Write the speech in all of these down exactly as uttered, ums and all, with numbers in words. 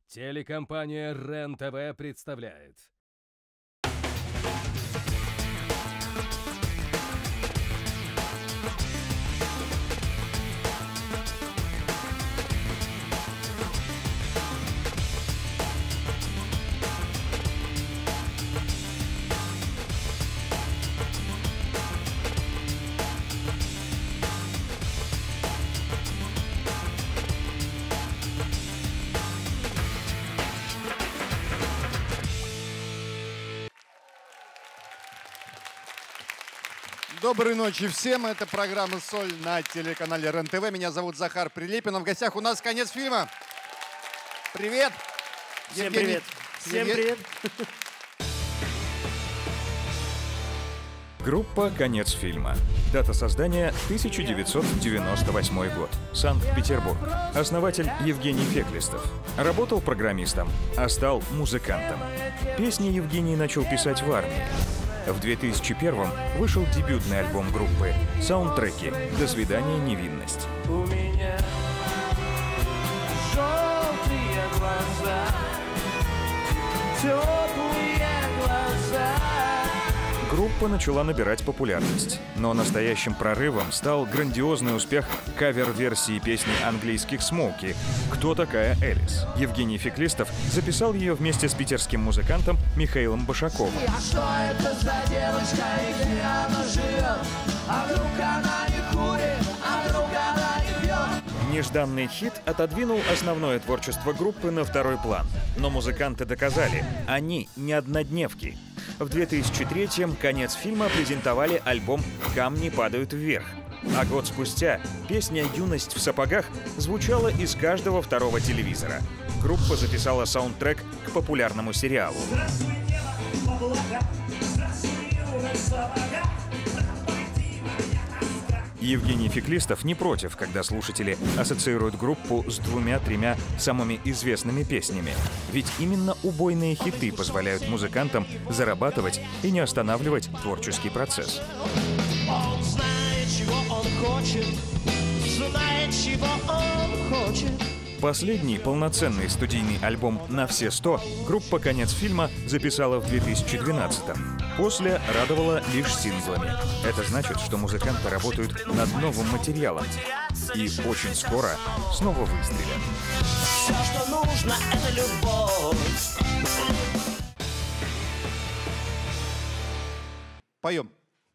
Телекомпания РЕН-ТВ представляет. Доброй ночи всем. Это программа «Соль» на телеканале РЕН-ТВ. Меня зовут Захар Прилепин. А в гостях у нас конец фильма. Привет! Всем Евгений. привет! Всем Евге- привет! Группа «Конец фильма». Дата создания тысяча девятьсот девяносто восьмой год. Санкт-Петербург. Основатель Евгений Феклистов. Работал программистом, а стал музыкантом. Песни Евгений начал писать в армии. В две тысячи первом вышел дебютный альбом группы «Саундтреки. До свидания, невинность». У меня желтые глаза, теплые глаза. Группа начала набирать популярность, но настоящим прорывом стал грандиозный успех кавер-версии песни английских «Смоуки» «Кто такая Элис?». Евгений Феклистов записал ее вместе с питерским музыкантом Михаилом Башаковым. А что это за девочка и где она живет? А вдруг она не курит, а вдруг она не пьет? Нежданный хит отодвинул основное творчество группы на второй план. Но музыканты доказали, они не однодневки. В две тысячи третьем «Конец фильма» презентовали альбом «Камни падают вверх». А год спустя песня «Юность в сапогах» звучала из каждого второго телевизора. Группа записала саундтрек к популярному сериалу. Евгений Феклистов не против, когда слушатели ассоциируют группу с двумя-тремя самыми известными песнями. Ведь именно убойные хиты позволяют музыкантам зарабатывать и не останавливать творческий процесс. Он знает, чего он хочет, знает, чего он хочет. Последний полноценный студийный альбом «На все сто» группа «Конец фильма» записала в две тысячи двенадцатом. После радовала лишь синглами. Это значит, что музыканты работают над новым материалом. И очень скоро снова выстрелят. Все, что нужно, это любовь. Поем.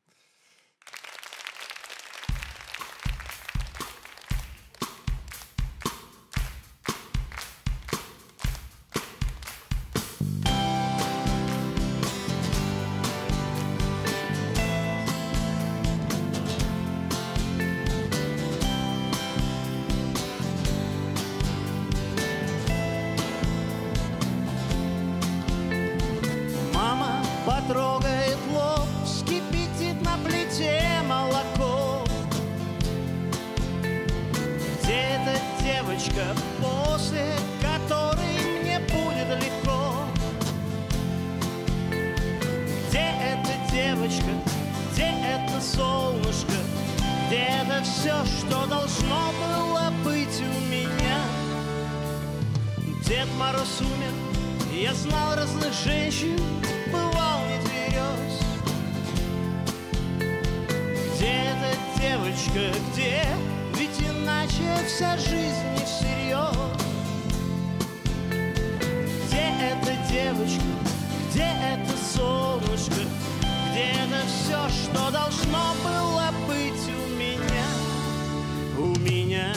Мама потрогает лоб, вскипятит на плите молоко. Где эта девочка, после которой мне будет легко? Где эта девочка, где это солнышко, где это все, что должно было быть у меня? Дед Мороз умер, я знал разных женщин, бывал не тверез. Где эта девочка, где? Ведь иначе вся жизнь не всерьез. Где эта девочка, где это солнышко, где это все, что должно было быть у меня? У меня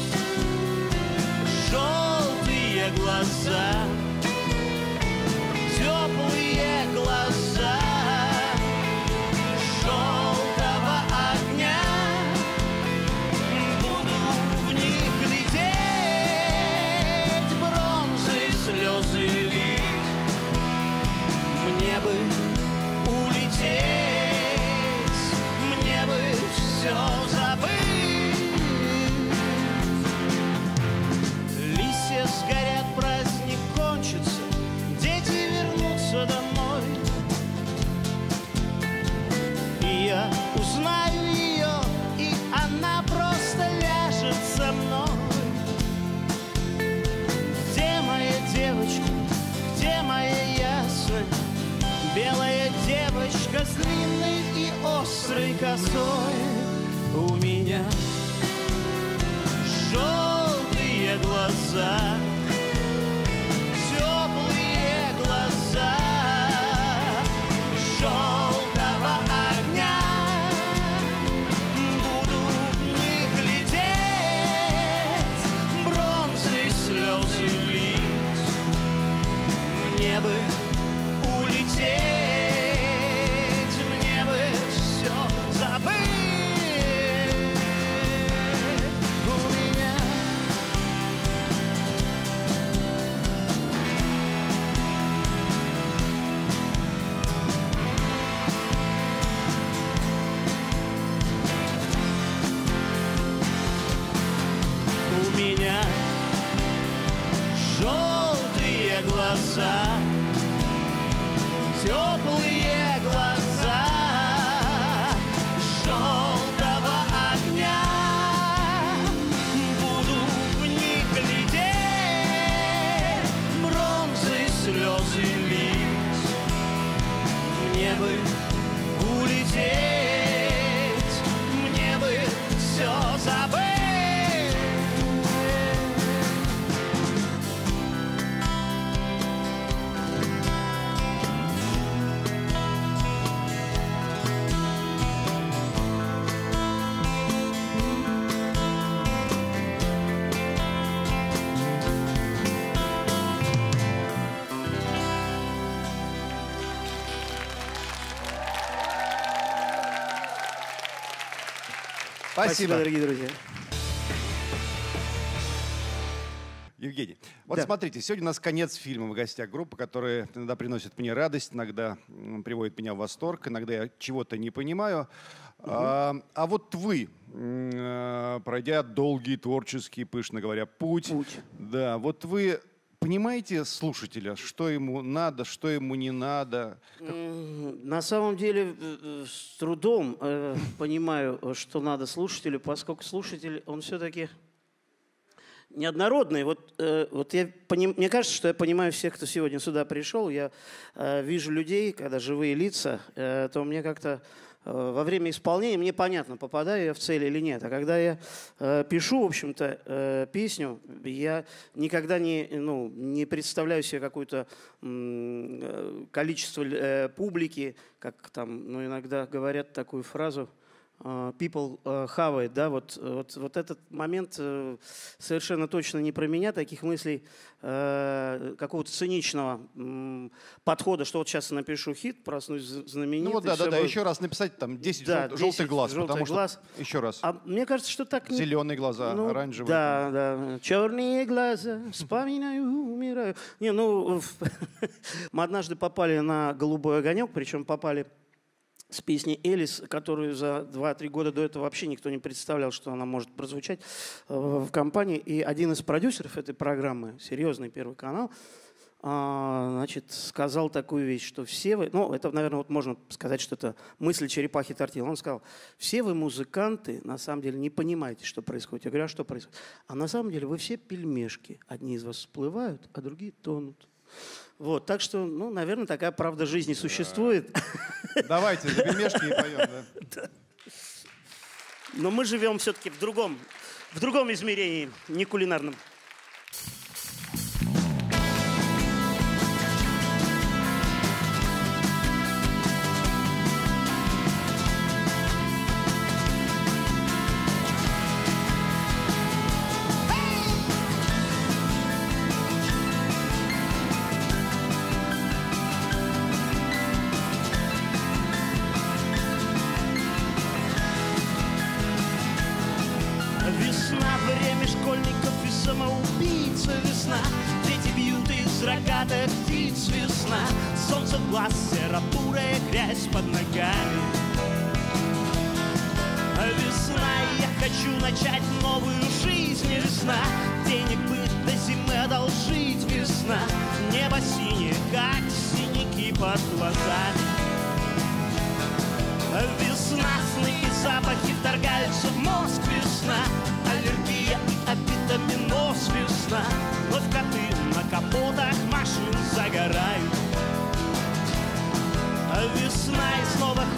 желтые глаза, теплые глаза желтого огня. Буду в них лететь, бронзой слезы лить. Мне бы улететь, мне бы все забыть. Листья сгорят, праздник кончится. длинной и острой косой. У меня желтые глаза, теплые глаза желтого огня. Буду в них глядеть, бронзой слезы лить. Мне бы улететь, мне бы все забыть. У меня У меня желтые глаза, теплые глаза желтого огня. Буду в них глядеть, бронзой слезы лить. Мне бы улететь, мне бы все забыть. Спасибо. дорогие друзья. Евгений, вот Да. смотрите, сегодня у нас конец фильма в гостях группы, которые иногда приносят мне радость, иногда м, приводят меня в восторг, иногда я чего-то не понимаю. А, а вот вы, м, э, пройдя долгий творческий, пышно говоря, путь, Путь. да, вот вы понимаете слушателя, что ему надо, что ему не надо? М, На самом деле э, э, с трудом э, понимаю, э, что надо слушателю, поскольку слушатель, он все-таки неоднородный. Вот, э, вот я поним... Мне кажется, что я понимаю всех, кто сегодня сюда пришел. Я э, вижу людей, когда живые лица, э, то мне как-то э, во время исполнения мне понятно, попадаю я в цель или нет. А когда я э, пишу, в общем-то, э, песню, я никогда не, ну, не представляю себе какое-то м, э, количество э, публики, как там, ну, иногда говорят такую фразу, э, people э, have it, да, вот, вот, вот этот момент э, совершенно точно не про меня, таких мыслей э, какого-то циничного м, подхода, что вот сейчас напишу хит, проснусь знаменитый. Ну вот да, да, всё да, будет. еще раз написать там десять Да, жел- желтых десять глаз, желтых потому глаз. что, еще раз, А мне кажется, что так не... зеленые глаза, Ну, оранжевые. Да, да. Черные глаза, вспоминаю, умираю. Не, ну, мы однажды попали на «Голубой огонек», причем попали с песней «Элис», которую за два-три года до этого вообще никто не представлял, что она может прозвучать э, в компании. И один из продюсеров этой программы, серьезный Первый канал, а, значит, сказал такую вещь, что все вы, ну, это, наверное, вот можно сказать, что это мысль черепахи Тортилла. Он сказал, все вы, музыканты, на самом деле не понимаете, что происходит. Я говорю, а что происходит? А на самом деле вы все пельмешки. Одни из вас всплывают, а другие тонут. Вот, так что, ну, наверное, такая правда жизни существует. Давайте, за пельмешки и поем, да. Но мы живем все-таки в другом, в другом измерении, не кулинарном. Весна, время школьников и самоубийца. Весна, дети бьют из рогатых птиц. Весна, солнце в глаз, серо-бурая грязь под ногами. Весна, я хочу начать новую жизнь. Весна, денег бы до зимы одолжить. Весна, небо синее, как синяки под глазами. Весна, сны и запахи вторгаются в мозг. Весна, аллергия и авитаминоз. Весна, вновь коты на капотах машин загорают. Весна, и снова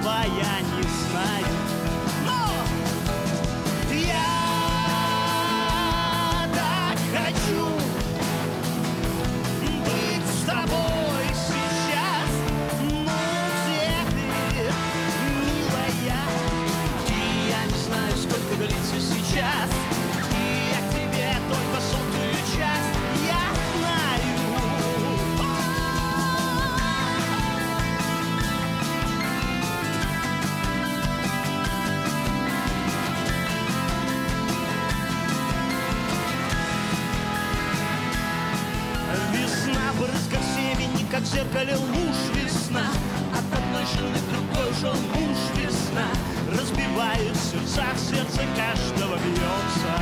этого я не знаю. Но я так хочу быть с тобой сейчас. Ну где ты, милая? И я не знаю, сколько длится сейчас. И я к тебе только сотую часть. Я знаю. Весна в брызгах семени, как в зеркале луж. Весна от одной жены к другой жен муж. Весна разбивает сердца, в сердце каждого бьется.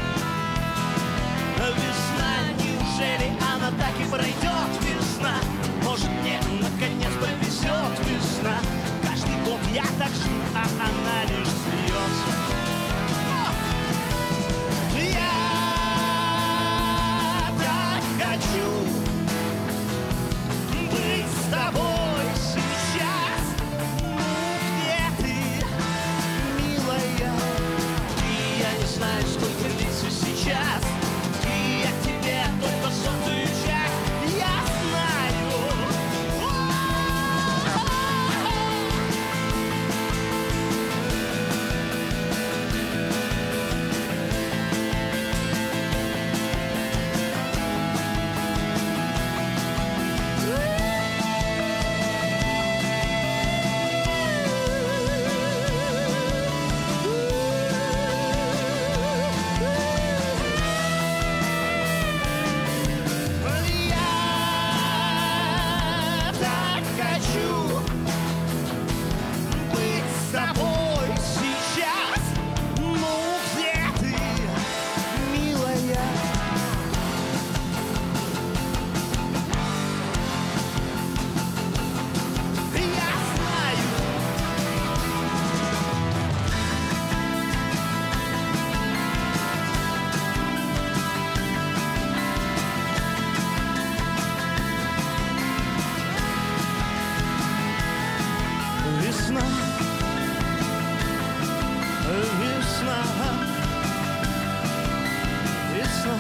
Весна, неужели она так и пройдет? Весна, может мне наконец повезет. Весна, каждый год я так жду, а она лишь смеется. Я так хочу быть с тобой сейчас. Ну где ты, милая? И я не знаю, сколько длится сейчас. И я к тебе только сотую часть. Я знаю. Я так хочу быть с тобой сейчас. Ну где ты, милая? Я знаю. Весна, весна, весна.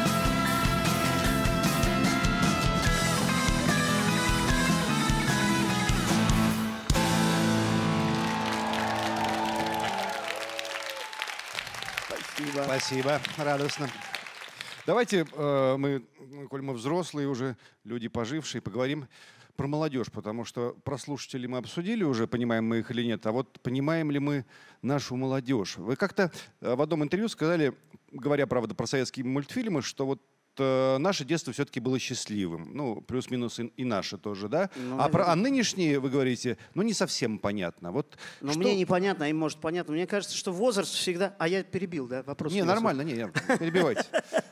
Спасибо. Спасибо, радостно. Давайте э, мы, коль мы взрослые уже, люди пожившие, поговорим про молодежь, потому что про слушателей мы обсудили уже, понимаем мы их или нет, а вот понимаем ли мы нашу молодежь? Вы как-то э, в одном интервью сказали, говоря, правда, про советские мультфильмы, что вот э, наше детство все-таки было счастливым. Ну, плюс-минус и, и наше тоже, да? Ну, а, про, а нынешние, вы говорите, ну, не совсем понятно. Вот Но что... мне непонятно, а им может понятно. Мне кажется, что возраст всегда... А я перебил, да, вопрос? Не, нормально, не, не, перебивайте.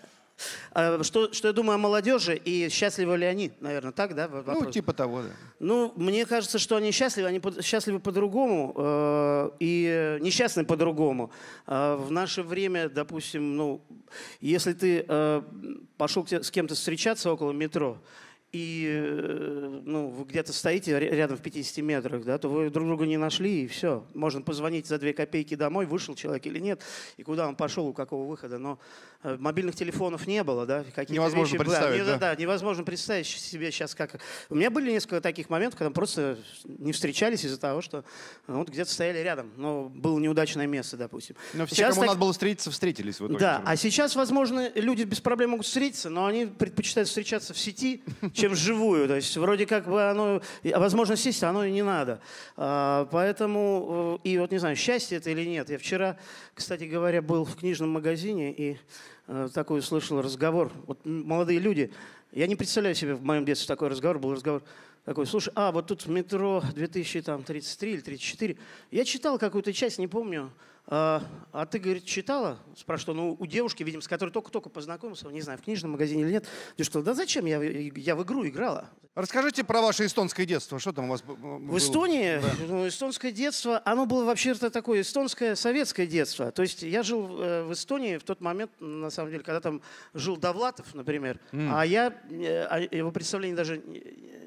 А, Что, что я думаю о молодежи и счастливы ли они, наверное, так, да? вопрос? Ну, типа того, да. Ну, мне кажется, что они счастливы, они под- счастливы по-другому э, и несчастны по-другому. Э, в наше время, допустим, ну, если ты э, пошел к те- с кем-то встречаться около метро, и э, ну, вы где-то стоите ря- рядом в пятидесяти метрах, да, то вы друг друга не нашли, и все. Можно позвонить за две копейки домой, вышел человек или нет, и куда он пошел, у какого выхода. Но э, мобильных телефонов не было, да. какие-то Невозможно вещи- представить, не- да? да, невозможно представить себе сейчас как... У меня были несколько таких моментов, когда мы просто не встречались из-за того, что ну, вот где-то стояли рядом, но было неудачное место, допустим. Но все, Сейчас кому так- надо было встретиться, встретились в итоге. Да, а сейчас, возможно, люди без проблем могут встретиться, но они предпочитают встречаться в сети, чем вживую. То есть вроде как бы оно, а возможность есть, а оно и не надо. А, поэтому, э, и вот не знаю, счастье это или нет. Я вчера, кстати говоря, был в книжном магазине и э, такой услышал разговор. Вот м, молодые люди, я не представляю себе в моем детстве такой разговор, был разговор такой, слушай, а вот тут в метро две тысячи тридцать три или тридцать четыре, я читал какую-то часть, не помню. А, а ты, говорит, читала? Спрашиваю, ну, у девушки, видимо, с которой только-только познакомился, не знаю, в книжном магазине или нет. Девушка сказала, да зачем, я, я в игру играла. Расскажите про ваше эстонское детство. Что там у вас б- было? В Эстонии, Да. ну, эстонское детство, оно было вообще-то такое эстонское советское детство. То есть я жил э, в Эстонии в тот момент, на самом деле, когда там жил Довлатов, например, М. а я э, о его представлении даже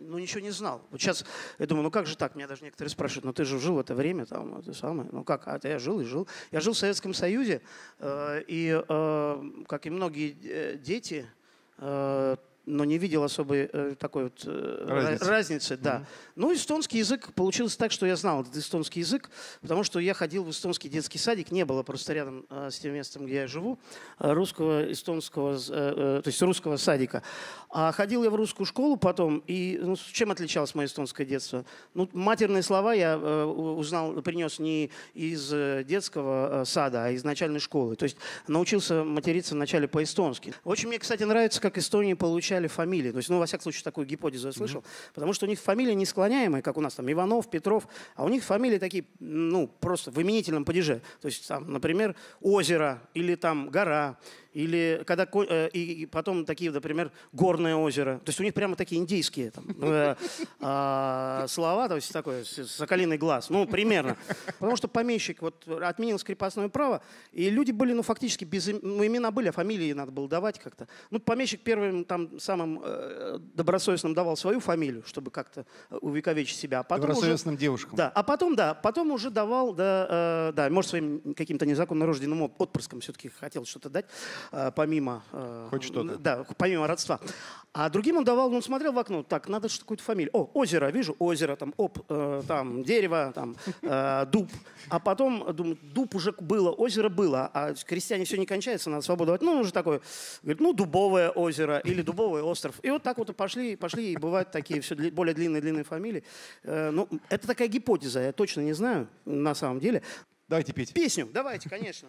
ну, ничего не знал. Вот сейчас я думаю, ну как же так? Меня даже некоторые спрашивают, ну ты же жил в это время, там, это самое. Ну как? А я жил и жил. Я жил в Советском Союзе, э, и, э, как и многие дети, э, но не видел особой э, такой вот э, разницы. разницы да. Mm-hmm. Ну, эстонский язык получилось так, что я знал этот эстонский язык, потому что я ходил в эстонский детский садик, не было просто рядом э, с тем местом, где я живу, русского, эстонского, э, э, то есть русского садика. А ходил я в русскую школу потом, и ну, чем отличалось мое эстонское детство? Ну, матерные слова я э, узнал, принес не из детского э, сада, а из начальной школы. То есть научился материться вначале по-эстонски. Очень мне, кстати, нравится, как Эстонии получают фамилии. То есть, ну, во всяком случае, такую гипотезу я слышал. Mm-hmm. Потому что у них фамилии не склоняемые, как у нас там Иванов, Петров, а у них фамилии такие, ну, просто в именительном падеже. То есть, там, например, озеро или там гора. Или когда, э, и потом такие, например, горное озеро. То есть у них прямо такие индийские там, э, э, слова, то есть такой соколиный глаз. Ну, примерно. Потому что помещик вот отменил крепостное право, и люди были, ну, фактически без им, ну, имена были, а фамилии надо было давать как-то. Ну, помещик первым, там, самым э, добросовестным давал свою фамилию, чтобы как-то увековечить себя. А потом добросовестным уже, девушкам. Да, а потом, да, потом уже давал, да, э, да, может, своим каким-то незаконно рожденным отпрыском все-таки хотел что-то дать. Помимо, хоть что-то. Да, помимо родства. А другим он давал, он смотрел в окно, так, надо что-то какую-то фамилию. О, озеро, вижу, озеро, там, оп, э, там, дерево, там, э, дуб. А потом, думаю, дуб уже было, озеро было, а крестьяне все не кончается, надо свободу давать. Ну, он уже такой, говорит, ну, дубовое озеро или дубовый остров. И вот так вот и пошли, пошли, и бывают такие все дли, более длинные-длинные фамилии. Э, ну, это такая гипотеза, я точно не знаю, на самом деле. Давайте петь. Песню, давайте, конечно.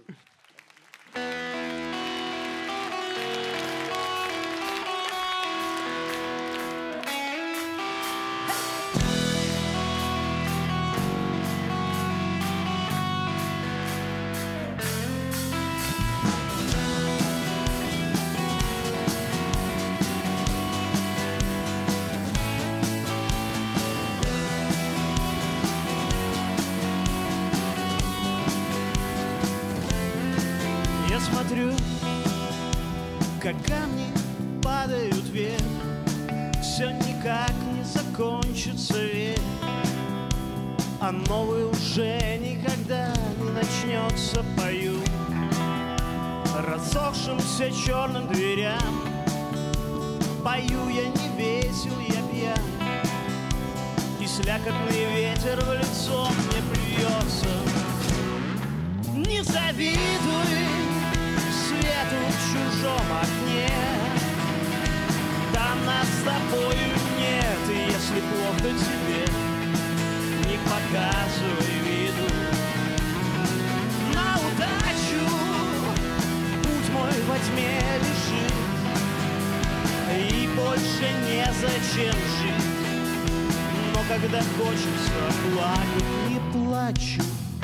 Смотрю, как камни падают вверх, все никак не закончится век, а новый уже никогда не начнется, пою разохшимся черным дверям. Пою я не весел, я пьян, и слякотный ветер в лицо мне плюется. Не завидуй свету в чужом окне, там нас с тобою нет, и если плохо тебе, не показывай виду. На удачу путь мой во тьме лежит, и больше незачем жить. Но когда хочется плакать, не плачу.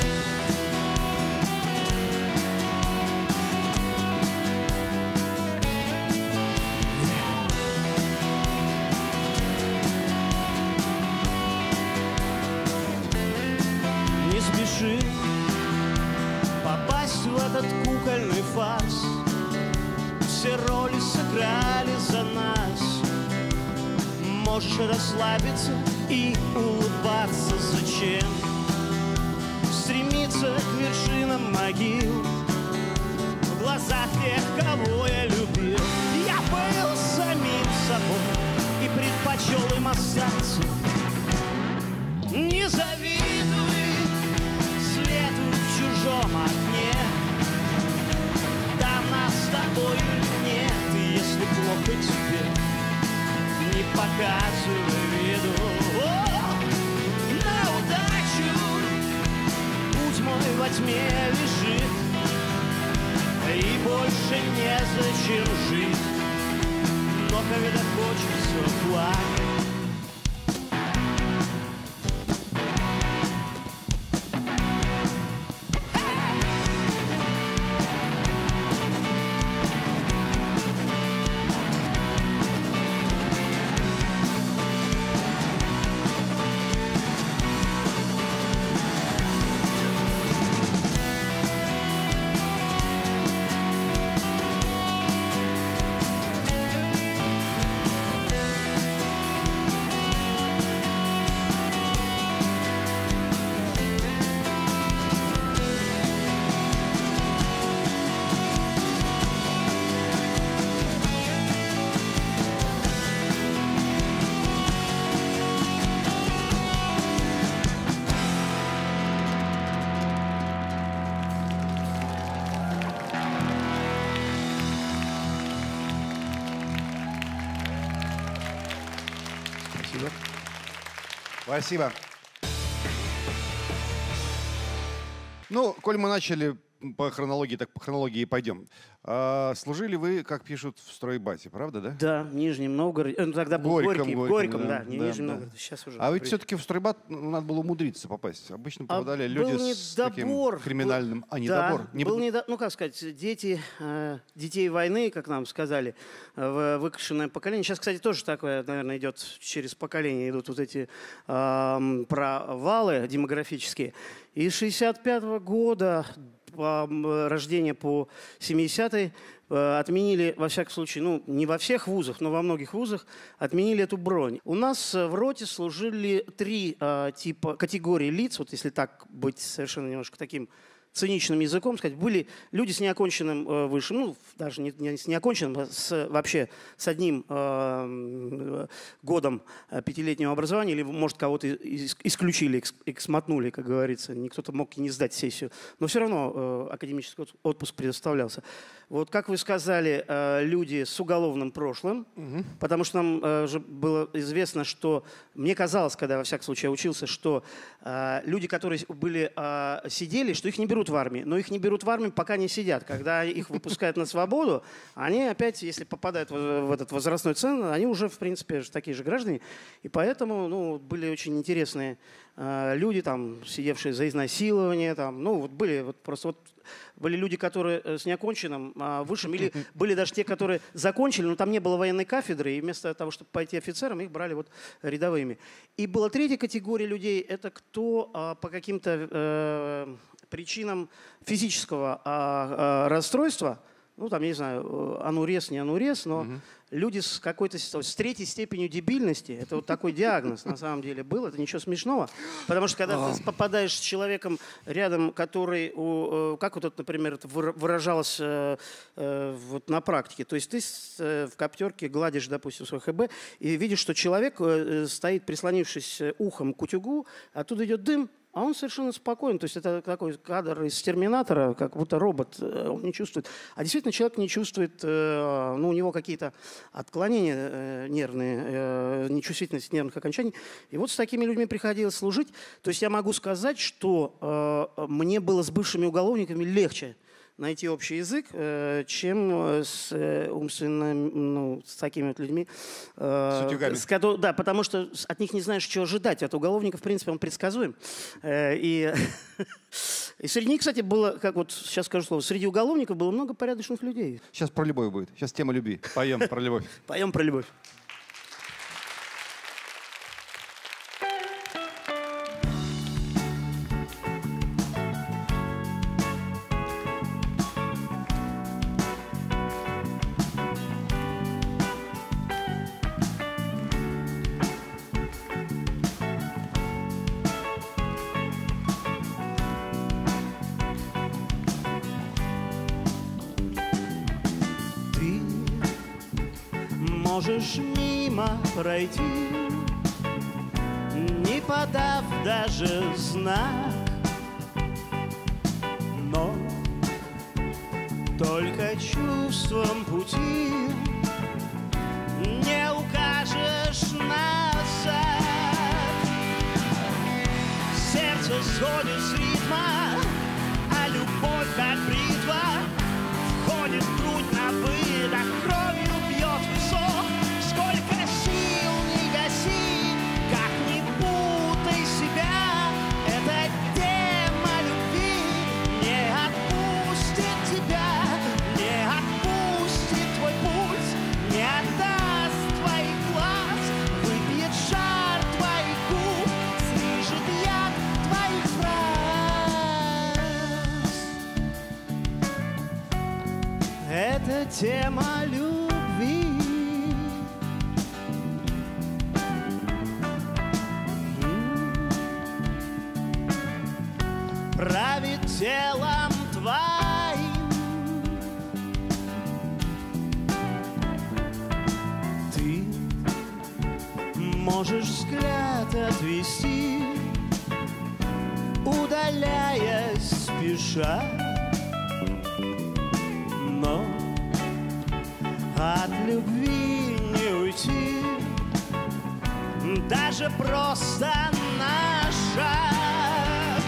Попасть в этот кукольный фарс, все роли сыграли за нас. Можешь расслабиться и улыбаться. Зачем стремиться к вершинам могил в глазах тех, кого я любил? Я был самим собой и предпочел им остаться. Не завидуй свету в чужом окне, там нас с тобою нет, и если плохо тебе, не показывай виду. О, на удачу путь мой во тьме лежит, и больше незачем жить. Но когда хочется плакать, Спасибо. Спасибо. Ну, коль мы начали по хронологии, так по хронологии и пойдем. А, служили вы, как пишут, в стройбате, правда, да? Да, в Нижнем Новгороде. Ну, тогда был Горьком, Горький. В Горьком, Горьком, да, да, не да, Нижнем да. Новгороде. Сейчас уже. А ведь все-таки в стройбат ну, надо было умудриться попасть. Обычно попадали А люди был с таким недобор. криминальным... А, Да, недобор. Не был б- недо... ну, как сказать, дети, э, детей войны, как нам сказали, э, в выкашенное поколение. Сейчас, кстати, тоже такое, наверное, идет через поколение, идут вот эти э, провалы демографические. И с шестьдесят пятого года по, м, рождения по семидесятый э, отменили, во всяком случае, ну, не во всех вузах, но во многих вузах отменили эту бронь. У нас э, в роте служили три э, типа категории лиц, вот если так быть совершенно немножко таким циничным языком сказать, были люди с неоконченным э, высшим, ну, даже не, не с неоконченным, а с, вообще с одним э, годом э, пятилетнего образования, или, может, кого-то из, исключили, экс, эксмотнули, как говорится, никто-то мог и не сдать сессию, но все равно э, академический отпуск предоставлялся. Вот, как вы сказали, э, люди с уголовным прошлым, угу. потому что нам э, же было известно, что, мне казалось, когда, во всяком случае, я учился, что э, люди, которые были, э, сидели, что их не берут в армии, но их не берут в армию, пока не сидят. Когда их выпускают на свободу, они опять, если попадают в, в этот возрастной ценз, они уже, в принципе, такие же граждане. И поэтому ну, были очень интересные э, люди, там, сидевшие за изнасилование. Там, ну, вот были вот просто вот, были люди, которые с неоконченным э, высшим, или были даже те, которые закончили, но там не было военной кафедры, и вместо того, чтобы пойти офицером, их брали вот рядовыми. И была третья категория людей, это кто э, по каким-то э, причинам физического а, а, расстройства, ну, там, я не знаю, анурез, не анурез, но угу. люди с какой-то, с третьей степенью дебильности, это вот такой диагноз на самом деле был, это ничего смешного, потому что когда ты попадаешь с человеком рядом, который, как вот это, например, это выражалось вот на практике, то есть ты в коптерке гладишь, допустим, свой ХБ и видишь, что человек стоит, прислонившись ухом к утюгу, оттуда идет дым, а он совершенно спокоен. То есть это такой кадр из «Терминатора», как будто робот, он не чувствует. А действительно человек не чувствует, ну, у него какие-то отклонения нервные, нечувствительность нервных окончаний. И вот с такими людьми приходилось служить. То есть я могу сказать, что мне было с бывшими уголовниками легче найти общий язык, чем с умственно, ну, с такими вот людьми. С утюгами. С, да, потому что от них не знаешь, чего ожидать. От уголовника, в принципе, он предсказуем. И, и среди них, кстати, было, как вот сейчас скажу слово, среди уголовников было много порядочных людей. Сейчас про любовь будет. Сейчас тема любви. Поем про любовь. Поем про любовь. Можешь мимо пройти, не подав даже знак, но только чувством пути не укажешь назад. Сердце сходит с ритма, а любовь как бритва входит в грудь на выдох, кровью бьет высок. Сколько сил не гаси, как не путай себя, эта тема любви не отпустит тебя, не отпустит твой пульс, не отдаст твоих глаз, выпьет жар твоих губ, слышит яд твоих фраз. Это тема любви. Правит телом твоим. Ты можешь взгляд отвести, удаляясь спеша, но от любви не уйти. даже просто на шаг.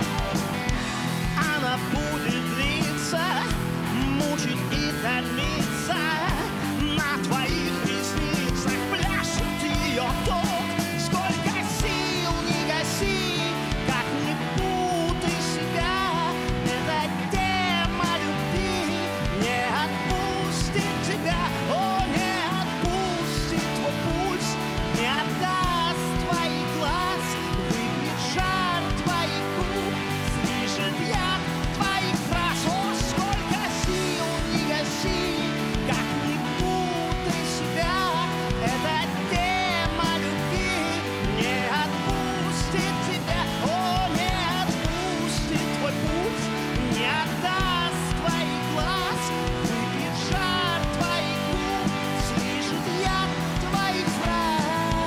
Она будет длиться, мучить и томиться. На твоих ресницах пляшет ее ток. Сколько сил не гаси, как не путай себя. Эта тема любви не отпустит тебя. О, не отпустит твой пульс, не отдаст твоих глаз. Выпьет жар твоих губ, слышит яд твоих фраз. О, сколько сил не гаси, как не путай себя. Эта тема любви не отпустит тебя. О, не отпустит твой пульс, не отдаст твоих глаз. Выпьет жар твоих губ, слышит яд твоих фраз.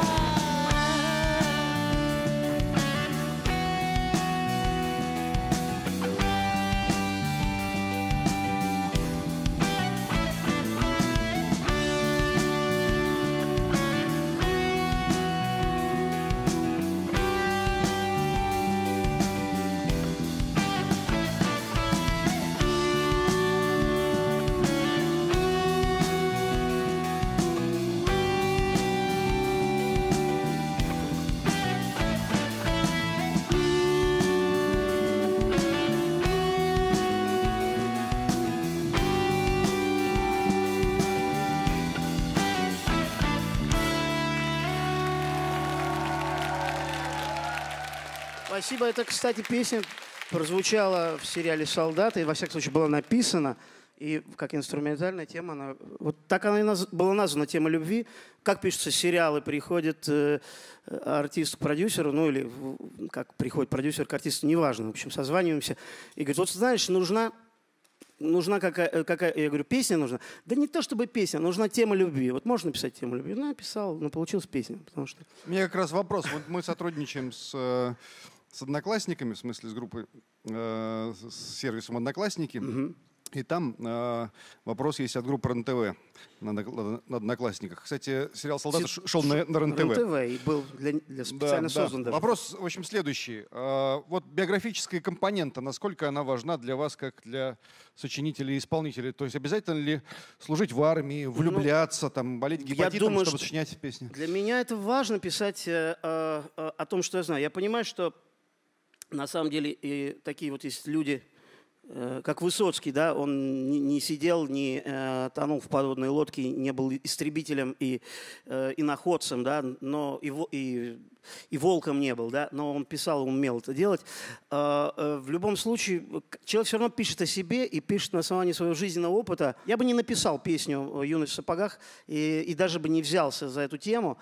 Спасибо. Это, кстати, песня прозвучала в сериале «Солдаты», и, во всяком случае, была написана. И как инструментальная тема, она, вот так она и наз, была названа, тема любви. Как пишутся сериалы, приходит э, артист к продюсеру, ну или как приходит продюсер к артисту, неважно, в общем, созваниваемся. И говорит, вот знаешь, нужна, нужна какая, какая, я говорю, песня нужна. Да не то чтобы песня, нужна тема любви. Вот можно написать тему любви? Ну, написал, но получилась песня. Потому что... У меня как раз вопрос. Вот мы сотрудничаем с... с одноклассниками, в смысле с группой, э, с сервисом «Одноклассники». Mm-hmm. И там э, вопрос есть от группы РЕН-ТВ на, на, на «Одноклассниках». Кстати, сериал «Солдаты» С... шел на, на РЕН-ТВ. РЕН-ТВ и был для, для специально да, создан да. даже. Вопрос, в общем, следующий. Э, вот биографическая компонента, насколько она важна для вас, как для сочинителей и исполнителей? То есть обязательно ли служить в армии, влюбляться, ну, там, болеть гепатитом, думаю, чтобы сочинять песни? Для меня это важно писать э, э, о том, что я знаю. Я понимаю, что на самом деле и такие вот есть люди, э, как Высоцкий, да, он не, не сидел, не э, тонул в подводной лодке, не был истребителем и э, иноходцем, да, но и, и, и волком не был, да, но он писал, он умел это делать. Э, э, в любом случае, человек все равно пишет о себе и пишет на основании своего жизненного опыта. Я бы не написал песню «Юность в сапогах» и, и даже бы не взялся за эту тему,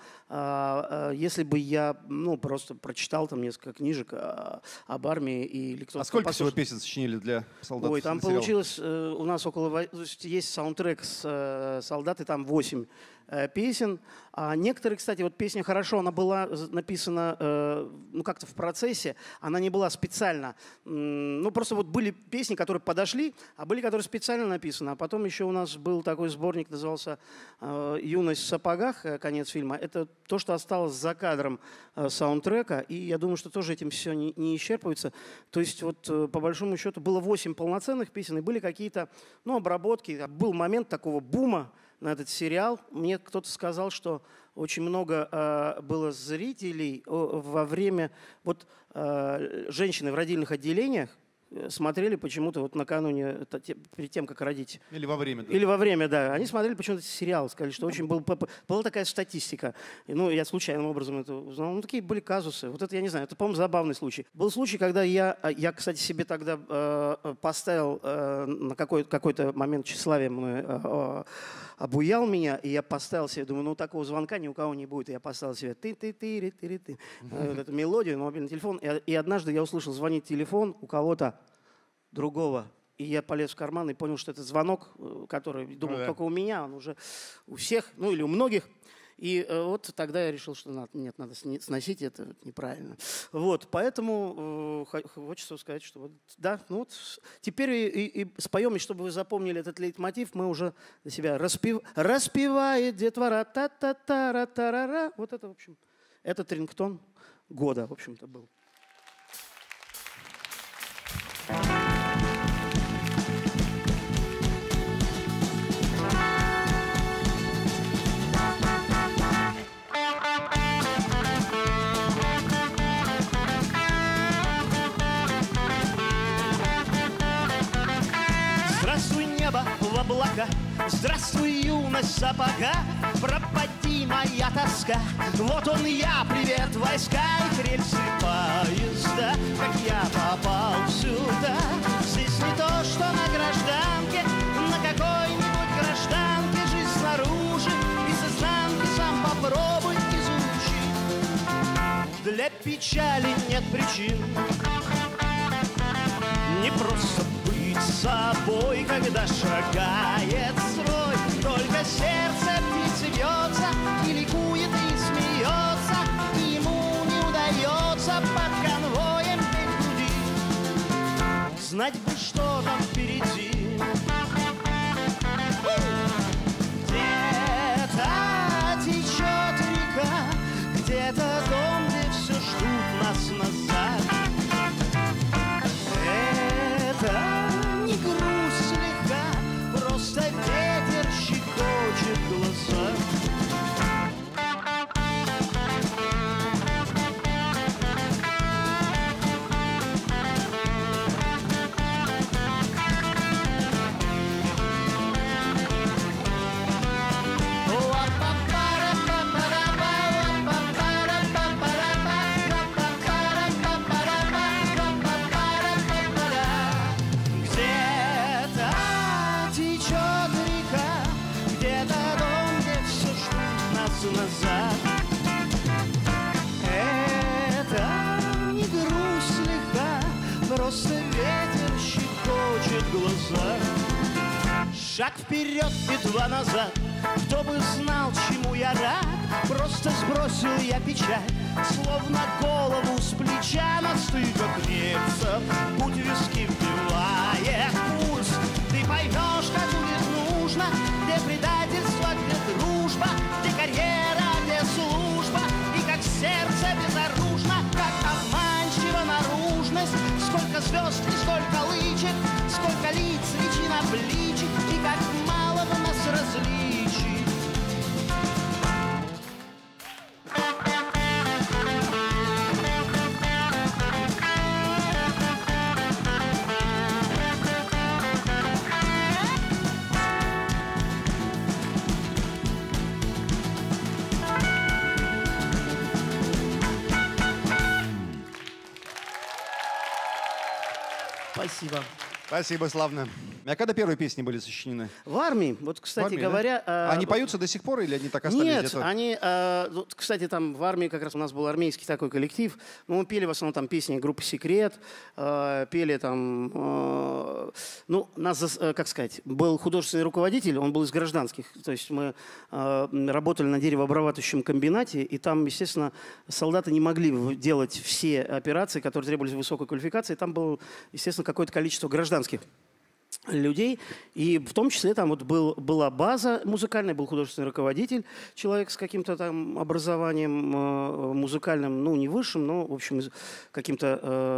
э, э, если бы я, ну, просто прочитал там несколько книжек э, об армии или кто-то. А сколько всего песен сочинили для «Солдат»? Ой, там получилось э, у нас около... Есть саундтрек с э, «Солдаты», там восемь э, песен. А некоторые, кстати, вот песня «Хорошо», она была написана э, ну, как-то в процессе, она не была специально. Ну, просто вот были песни, которые подошли, а были, которые специально написаны. А потом еще у нас был такой сборник, назывался э, «Юность в сапогах», э, конец фильма. Это то, что осталось за кадром э, саундтрека, и я думаю, что тоже этим все не, не исчерпывается. То есть вот э, по большому счету было восемь полноценных песен, и были какие-то, ну, обработки. Был момент такого бума на этот сериал. Мне кто-то сказал, что очень много э, было зрителей э, во время... Вот э, женщины в родильных отделениях смотрели почему-то вот накануне, перед тем, как родить. Или во время. Да. Или во время, да. Они смотрели почему-то сериал, сказали, что очень был, была такая статистика. Ну, я случайным образом это узнал. Ну, такие были казусы. Вот это, я не знаю, это, по-моему, забавный случай. Был случай, когда я, я кстати, себе тогда э, поставил э, на какой-то, какой-то момент тщеславия мной э, обуял меня, и я поставил себе, думаю, ну, такого звонка ни у кого не будет. И я поставил себе ты-ты-ты-ты-ты-ты, вот эту мелодию на мобильный телефон. И, и однажды я услышал звонить телефон у кого-то другого. И я полез в карман и понял, что это звонок, который, думал, ну, только да. у меня, он уже у всех, ну или у многих. И э, вот тогда я решил, что надо, нет, надо сносить, это неправильно. Вот, поэтому э, хочется сказать, что вот, да, ну вот, теперь и, и, и споем, и чтобы вы запомнили этот лейтмотив, мы уже для себя распев, распевает детвора, та-та-та-ра-та-ра-ра. Вот это, в общем, Этот рингтон года, в общем-то, был. Здравствуй, небо в облака, здравствуй, юность сапога, пропади моя тоска. Вот он я, привет, войска и рельсы поезда. Как я попал сюда, здесь не то, что на гражданке, на какой-нибудь гражданке. Жизнь снаружи и с изнанки сам попробуй изучи. Для печали нет причин, не просто быть собой, когда шагает строй. Только сердце птицы бьется и ликует, и смеется, и ему не удается под конвоем петь груди. Знать бы, что там впереди. Где-то течет река, где-то дом, где все ждут нас назад. Не грусть слегка, просто ветер щекочет глаза. Назад. Это не грусть слегка, просто ветер щекочет глаза. Шаг вперед и два назад, кто бы знал, чему я рад. Просто сбросил я печаль, словно голову с плеча. На стыках рельсов путь виски вбивает пульс. Ты поймешь, как будет нужно, где предательство, где дружба, где карьера, где служба, и как сердце безоружно, как обманчива наружность. Сколько звезд и сколько лычек, сколько лиц, личин обличий, и как мало у нас различий. Спасибо. Спасибо, славно. А когда первые песни были сочинены? В армии, вот, кстати В армии, говоря... да? э, Они поются до сих пор или они так остались Нет, где-то? они, э, вот, кстати, там в армии как раз у нас был армейский такой коллектив. Ну, мы пели в основном там песни группы «Секрет», э, пели там... Э, ну, нас, зас- э, как сказать, был художественный руководитель, он был из гражданских. То есть мы э, работали на деревообрабатывающем комбинате, и там, естественно, солдаты не могли в- делать все операции, которые требовались высокой квалификации. Там было, естественно, какое-то количество гражданских людей, и в том числе там вот был, была база музыкальная, был художественный руководитель, человек с каким-то там образованием э, музыкальным, ну не высшим, но в общем из- каким-то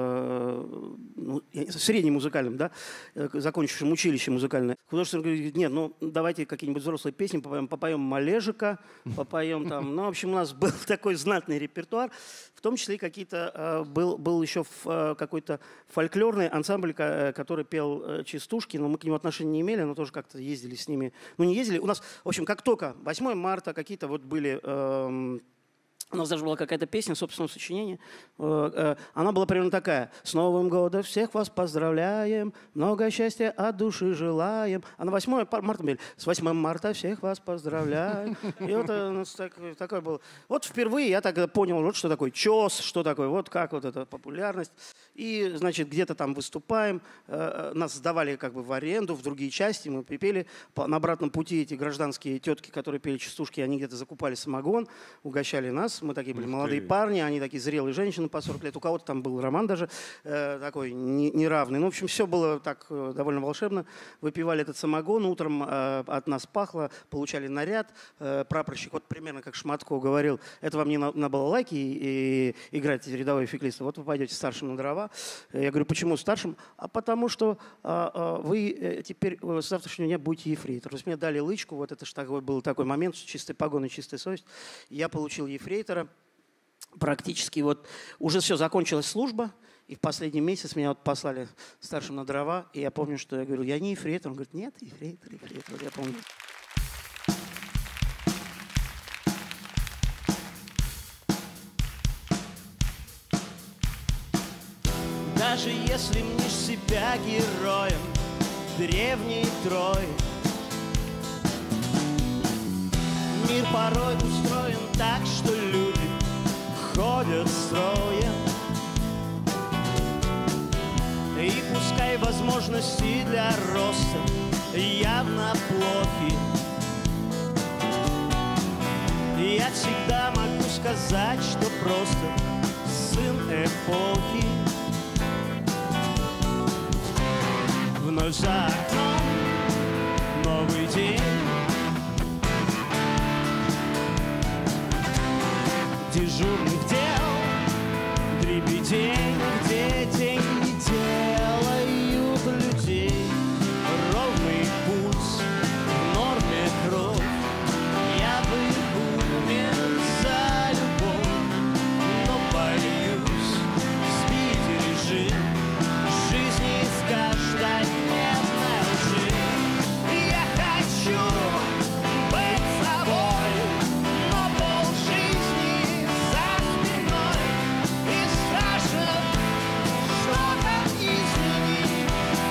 э, ну, я не знаю, средним музыкальным, да, э, закончившим училище музыкальное. Художественный говорит: нет, ну давайте какие-нибудь взрослые песни попоем, попоем Малежика, попоем там, ну в общем у нас был такой знатный репертуар, в том числе и какие-то, э, был, был еще ф- э, какой-то фольклорный ансамбль, ка- который пел э, частушки, но мы к нему отношения не имели, но тоже как-то ездили с ними. Ну, не ездили. У нас, в общем, как только восьмое марта какие-то вот были... эм, у нас даже была какая-то песня собственного сочинения. Э, э, Она была примерно такая: «С Новым годом всех вас поздравляем, много счастья от души желаем». А на восьмое марта были: «С восьмым марта всех вас поздравляем». И вот э, у нас так- такой был. Вот впервые я тогда понял, вот что такое чес, что такое, вот как вот эта популярность. И, значит, где-то там выступаем, э, нас сдавали как бы в аренду, в другие части, мы припели. По- На обратном пути эти гражданские тетки, которые пели частушки, они где-то закупали самогон, угощали нас нас, мы такие были молодые парни, они такие зрелые женщины по сорок лет. У кого-то там был роман даже э, такой не, неравный. Ну, в общем, все было так э, довольно волшебно. Выпивали этот самогон, утром э, от нас пахло, получали наряд. Э, прапорщик, вот примерно как Шматко говорил, это вам не на, на балалайке и, и играть рядовой феклист. Вот вы пойдете старшим на дрова. Я говорю, почему старшим? А потому что э, э, вы э, теперь э, с завтрашнего дня будете ефрейтор. То есть мне дали лычку, вот это же такой, был такой момент, чистый погон и чистая совесть. Я получил ефрейтора. Практически вот уже все, закончилась служба, и в последний месяц меня вот послали старшим на дрова, и я помню, что я говорю, я не ефрейтор. Он говорит, нет, ефрейтор, ефрейтор. Вот я помню. Даже если мнешь себя героем древней Трои, мир порой устроен так, что люди ходят строем. И пускай возможности для роста явно плохи, я всегда могу сказать, что просто сын эпохи. Вновь за окном новый день, дежурных дел, дребедень, где деньги делают людей. Ровный пульс, в норме кровь, я бы умер за любовь, но боюсь сбить режим жизни с каждодневной лжи. Я хочу быть собой, но полжизни за спиной, и страшно что-то изменить.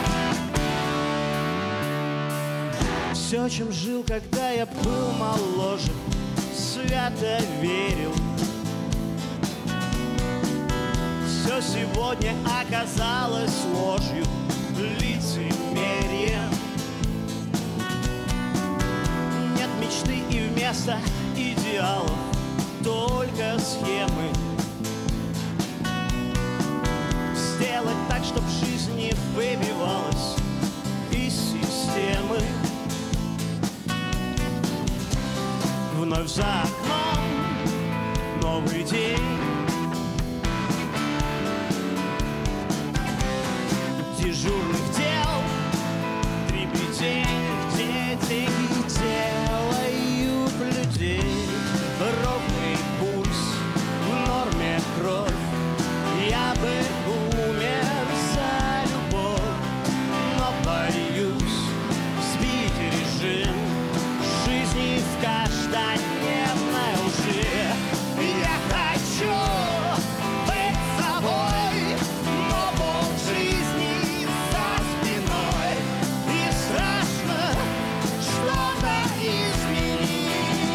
Все, чем жил, когда я был моложе, свято верил. Все сегодня оказалось ложью, лицемерием. Нет мечты и вместо идеалов только схемы. Сделать так, чтоб жизнь не выбивалась из системы. Вновь за окном новый день, дежурных дел, дребедень, где деньги делают людей. Ровный пульс, в норме кровь, я бы умер за любовь, но боюсь сбить режим жизни в каждодневной лжи. Я хочу быть собой, но полжизни за спиной, и страшно что-то изменить.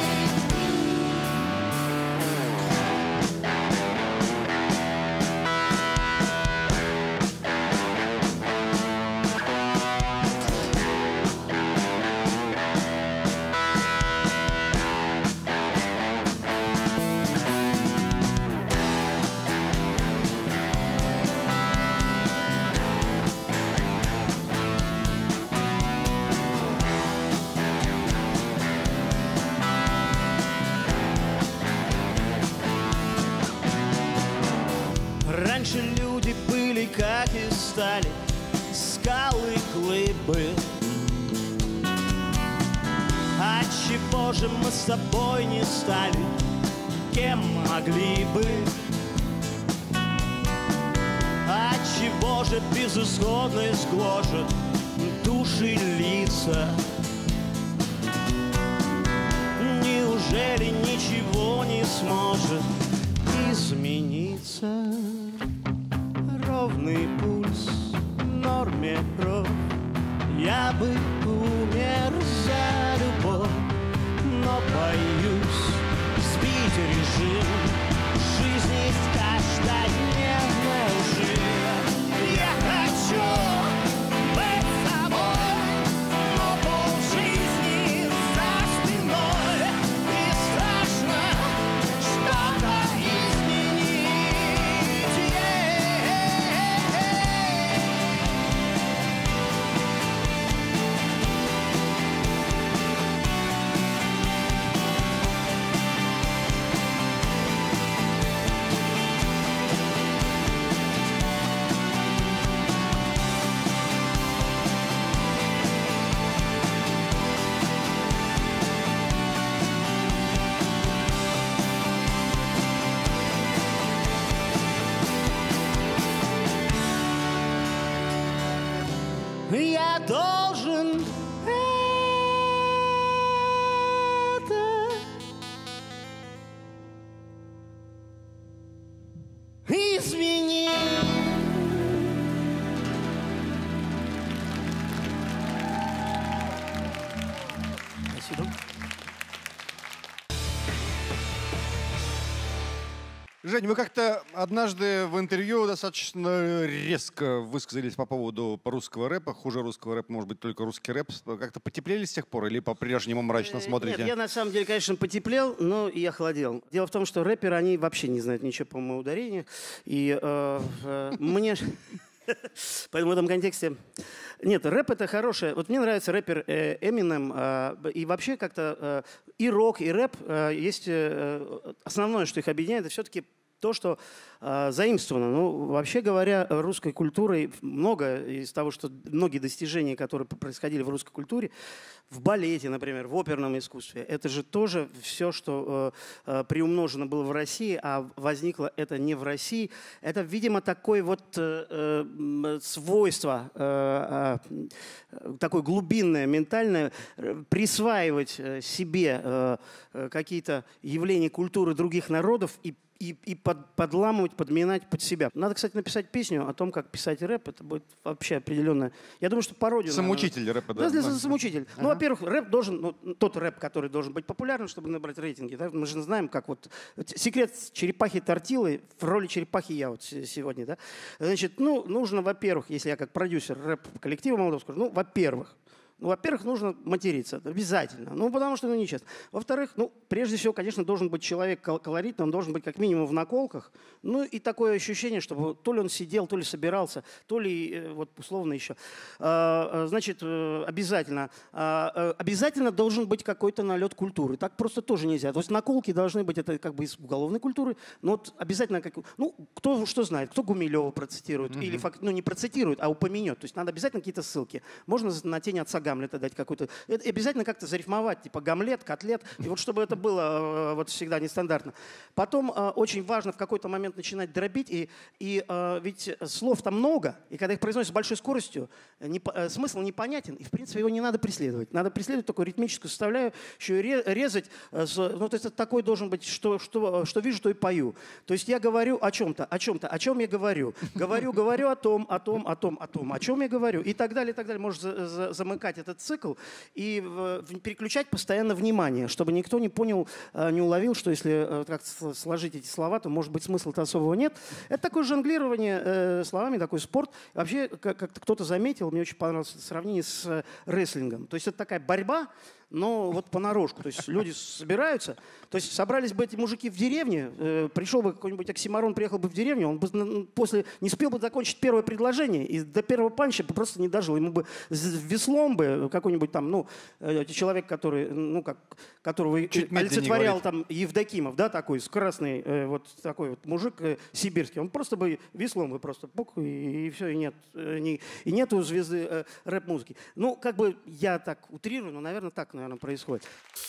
Раньше люди были, как и стали, скалы, глыбы. Отчего же мы с собой не стали, кем могли бы? Отчего же безысходность гложет души лица? Неужели ничего не сможет измениться? Ровный пульс, в норме кровь, я бы умер за любовь, но боюсь сбить режим жизни в каждодневной лжи. Я хочу быть собой, но полжизни за спиной, и страшно что-то я должен это изменить. Спасибо. Жень, вы как-то однажды в интервью достаточно резко высказались по поводу русского рэпа. Хуже русского рэпа может быть только русский рэп. Как-то потеплели с тех пор или по-прежнему мрачно смотрите? Нет, я на самом деле, конечно, потеплел, но и охладел. Дело в том, что рэперы, они вообще не знают ничего по моему ударению. И э, э, мне... Поэтому в этом контексте... Нет, рэп — это хорошее. Вот мне нравится рэпер э, Eminem. Э, и вообще как-то э, и рок, и рэп э, есть... Э, основное, что их объединяет, это все-таки то, что э, заимствовано. Ну, вообще говоря, русской культурой много из того, что многие достижения, которые происходили в русской культуре, в балете, например, в оперном искусстве, это же тоже все, что э, э, приумножено было в России, а возникло это не в России. Это, видимо, такое вот э, э, свойство, э, э, такое глубинное, ментальное, э, присваивать э, себе э, э, какие-то явления культуры других народов и И, и под, подламывать, подминать под себя. Надо, кстати, написать песню о том, как писать рэп. Это будет вообще определенно... Я думаю, что пародию... Самоучитель наверное, рэпа, да? Да, да, самоучитель. Ага. Ну, во-первых, рэп должен... Ну, тот рэп, который должен быть популярным, чтобы набрать рейтинги. Да? Мы же знаем, как вот... Секрет черепахи Тортилы, в роли черепахи я вот сегодня, да? Значит, ну, нужно, во-первых, если я как продюсер рэп-коллектива молодого скажу, ну, во-первых, Ну, во-первых, нужно материться, обязательно, ну, потому что ну, нечестно. Во-вторых, ну, прежде всего, конечно, должен быть человек колоритный, он должен быть как минимум в наколках, ну, и такое ощущение, чтобы то ли он сидел, то ли собирался, то ли, вот, условно еще. Значит, обязательно, обязательно должен быть какой-то налет культуры, так просто тоже нельзя. То есть наколки должны быть, это как бы из уголовной культуры, но вот обязательно, как, ну, кто что знает, кто Гумилева процитирует, mm-hmm. или, ну, не процитирует, а упомянет, то есть надо обязательно какие-то ссылки. Можно на тень отца Гамлета дать какую-то. Это обязательно как-то зарифмовать, типа Гамлет, котлет. И вот чтобы это было э, вот всегда нестандартно. Потом э, очень важно в какой-то момент начинать дробить. И, и э, ведь слов-то много. И когда их произносят с большой скоростью, не, э, смысл непонятен. И в принципе его не надо преследовать. Надо преследовать такую ритмическую составляющую, резать. Э, с, ну, то есть это такой должен быть, что, что, что вижу, то и пою. То есть я говорю о чем-то, о чем-то, о чем я говорю. Говорю, говорю о том, о том, о том, о том, о чем я говорю. И так далее, и так далее. Можешь за, за, замыкать этот цикл и в, переключать постоянно внимание, чтобы никто не понял, не уловил, что если как сложить эти слова, то, может быть, смысла-то особого нет. Это такое жонглирование э, словами, такой спорт. Вообще, как-то кто-то заметил, мне очень понравилось это сравнение с рестлингом. То есть это такая борьба, но вот понарошку. То есть люди собираются. То есть собрались бы эти мужики в деревне, э, пришел бы какой-нибудь оксиморон, приехал бы в деревню, он бы после не успел бы закончить первое предложение, и до первого панча бы просто не дожил. Ему бы веслом бы какой-нибудь там, ну, э, человек, который, ну, как, которого олицетворял там Евдокимов, да, такой, красный, э, вот такой вот мужик э, сибирский, он просто бы веслом бы просто пук, и, и все, и нет, э, не, и нету звезды э, рэп-музыки. Ну, как бы я так утрирую, но, наверное, так, наверное, происходит.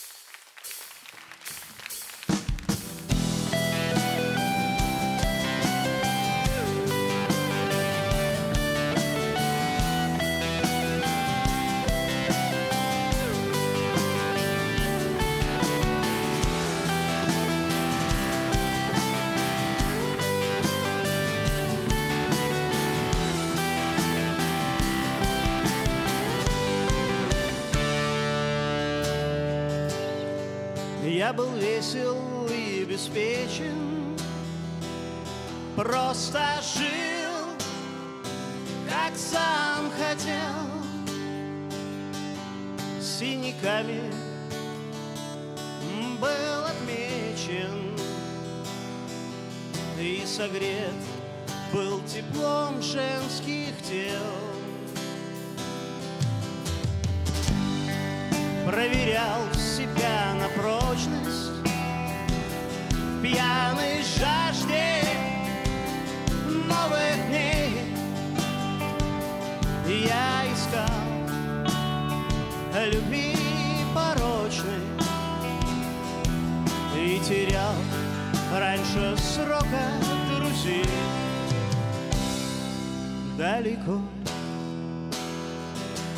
Я был весел и обеспечен, просто жил, как сам хотел, синяками был отмечен и согрет был теплом женских тел. Проверял себя на прочность в пьяной жажде новых дней. Я искал любви порочной и терял раньше срока друзей далеко.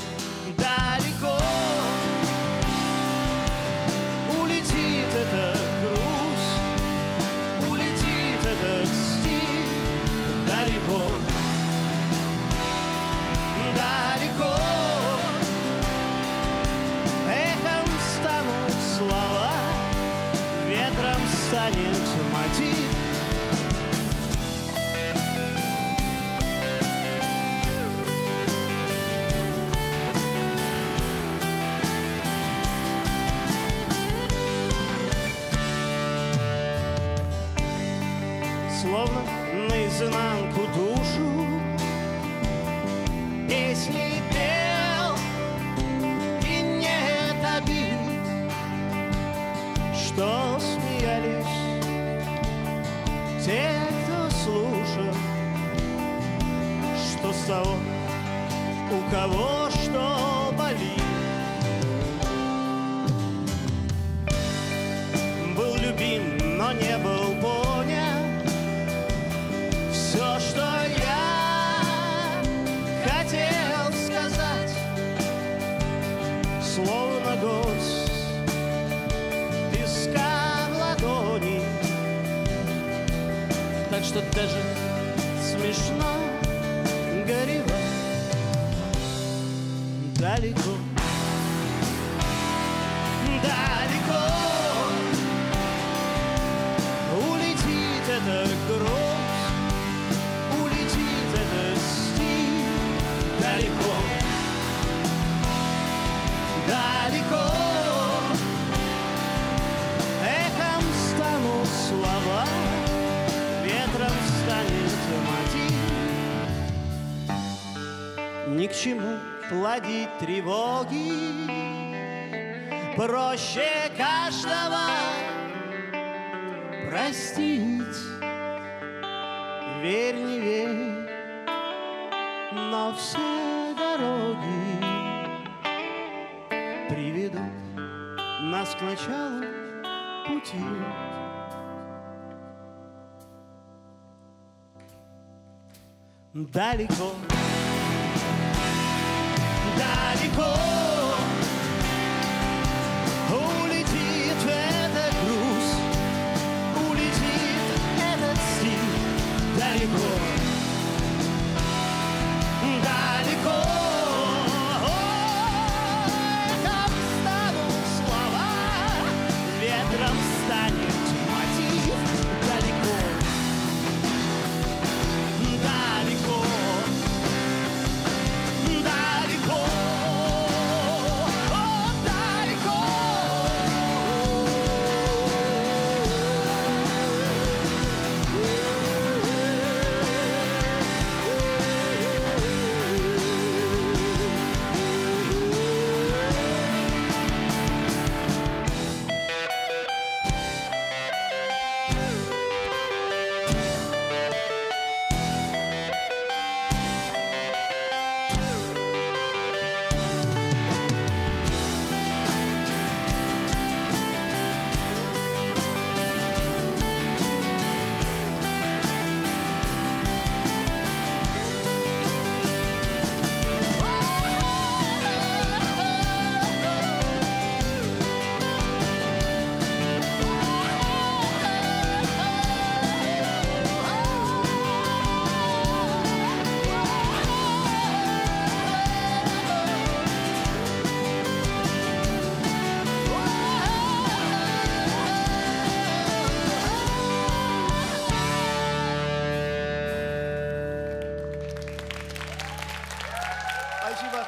того, у кого что болит. Был любим, но не был понят. Все, что я хотел сказать, словно гость песка в ладони. Так что даже смешно горевать. Далеко, далеко улетит эта грусть, улетит этот стиль. Далеко, далеко эхом станут слова, ветром станет мотив. Ни к чему плодить тревоги, проще каждого простить. Верь, не верь, но все дороги приведут нас к началу пути. Далеко, далеко улетит этот груз, улетит этот стиль. Далеко, далеко эхом станут слова, ветром станет мотив. Далеко, далеко, далеко, о, далеко. Спасибо.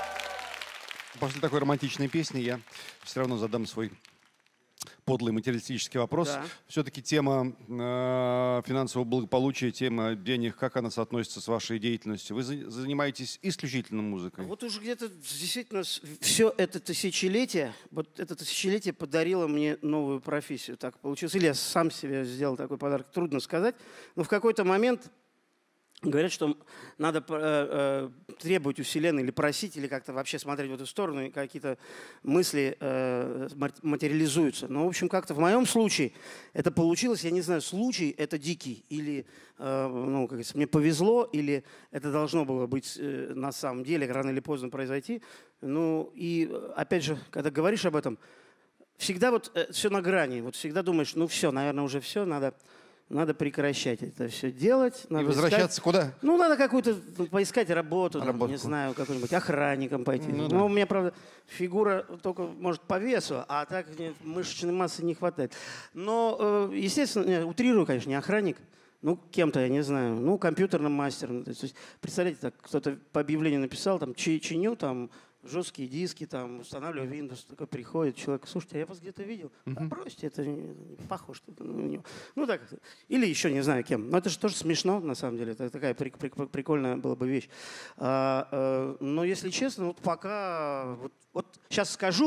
После такой романтичной песни я все равно задам свой подлый материалистический вопрос. Да. Все-таки тема э, финансового благополучия, тема денег, как она соотносится с вашей деятельностью? Вы за- занимаетесь исключительно музыкой? Вот уже где-то действительно все это тысячелетие, вот это тысячелетие подарило мне новую профессию. Так получилось. Или я сам себе сделал такой подарок, трудно сказать. Но в какой-то момент говорят, что надо э, э, требовать у Вселенной или просить, или как-то вообще смотреть в эту сторону, и какие-то мысли э, материализуются. Но, в общем, как-то в моем случае это получилось, я не знаю, случай это дикий, или, э, ну, как говорится, мне повезло, или это должно было быть э, на самом деле, рано или поздно произойти. Ну, и, опять же, когда говоришь об этом, всегда вот э, все на грани, вот всегда думаешь, ну, все, наверное, уже все, надо... Надо прекращать это все делать. Надо И возвращаться искать, куда? ну, надо какую-то ну, поискать работу, там, Работку. не знаю, какой-нибудь охранником пойти. Ну, Ну, да. у меня, правда, фигура только, может, по весу, а так мне мышечной массы не хватает. Но, э, естественно, я утрирую, конечно, не охранник, ну, кем-то, я не знаю, ну, компьютерным мастером. То есть, представляете, так, кто-то по объявлению написал, там, чи- чиню, там, жесткие диски, там, устанавливаю Windows, такой приходит человек, слушайте, а я вас где-то видел. Да, бросьте, это не, не похоже. На него. Ну, так, или еще не знаю кем. Но это же тоже смешно, на самом деле. Это такая прик- прик- прикольная была бы вещь. А, а, но, если честно, вот пока, вот, вот сейчас скажу,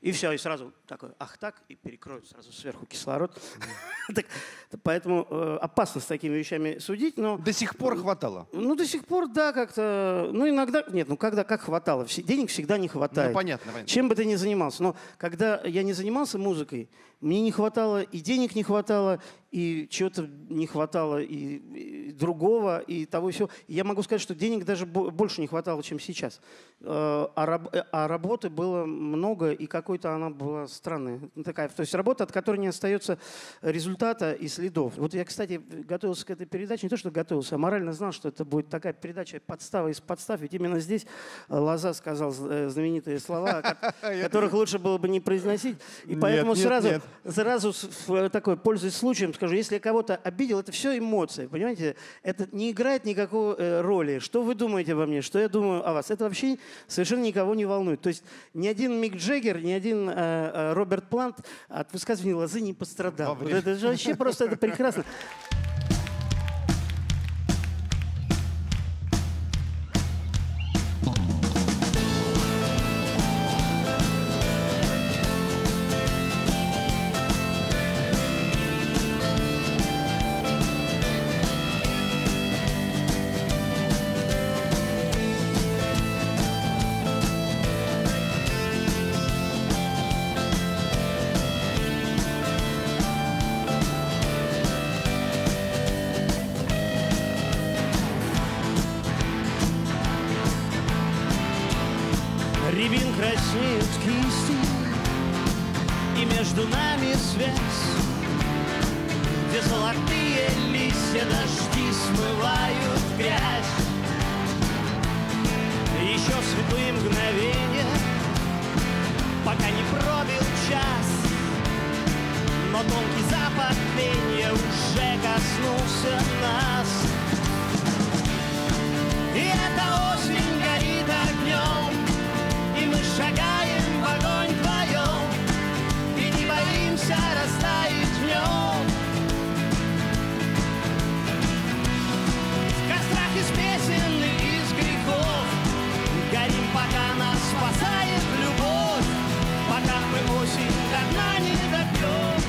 И все, и сразу такой, ах так, и перекроют сразу сверху кислород. Поэтому опасно с такими вещами судить, но... До сих пор хватало? Ну, до сих пор, да, как-то... Ну, иногда... Нет, ну, когда как хватало? Денег всегда не хватает. Ну, понятно, понятно. Чем бы ты ни занимался. Но когда я не занимался музыкой, мне не хватало, и денег не хватало, и чего-то не хватало, и, и другого, и того и всего. Я могу сказать, что денег даже больше не хватало, чем сейчас. А, раб, а работы было много, и какой-то она была странная. Такая, то есть работа, от которой не остается результата и следов. Вот я, кстати, готовился к этой передаче, не то, что готовился, а морально знал, что это будет такая передача подстава из подстав. Ведь именно здесь Лоза сказал знаменитые слова, которых лучше было бы не произносить. И поэтому сразу... Сразу, такой, пользуясь случаем, скажу, если я кого-то обидел, это все эмоции, понимаете? Это не играет никакой э, роли. Что вы думаете обо мне, что я думаю о вас? Это вообще совершенно никого не волнует. То есть ни один Мик Джаггер, ни один э, э, Роберт Плант от высказывания Лозы не пострадал. Вот это же вообще просто это прекрасно. Рябин краснеют кисти, и между нами связь, где золотые листья дожди смывают грязь. Еще светлые мгновения, пока не пробил час, но тонкий запах тления уже коснулся нас. И эта осень горит огнем, и мы шагаем в огонь вдвоем, и не боимся растаять в нем. В кострах из песен и из грехов горим, пока нас спасает любовь, пока мы осень до дна не допьем.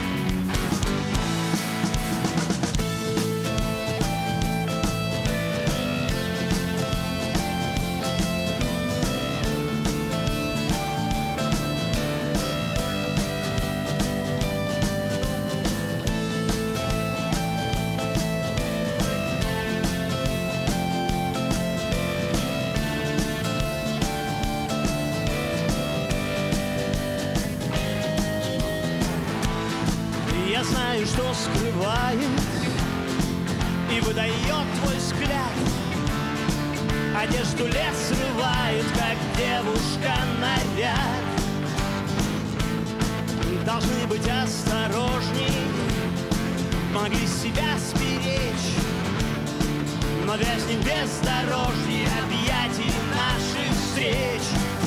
Я знаю, что скрывает и выдает твой взгляд. Одежду лес срывает, как девушка наряд. Должны быть осторожней, могли себя сберечь, но вязнем в бездорожье объятий наших встреч.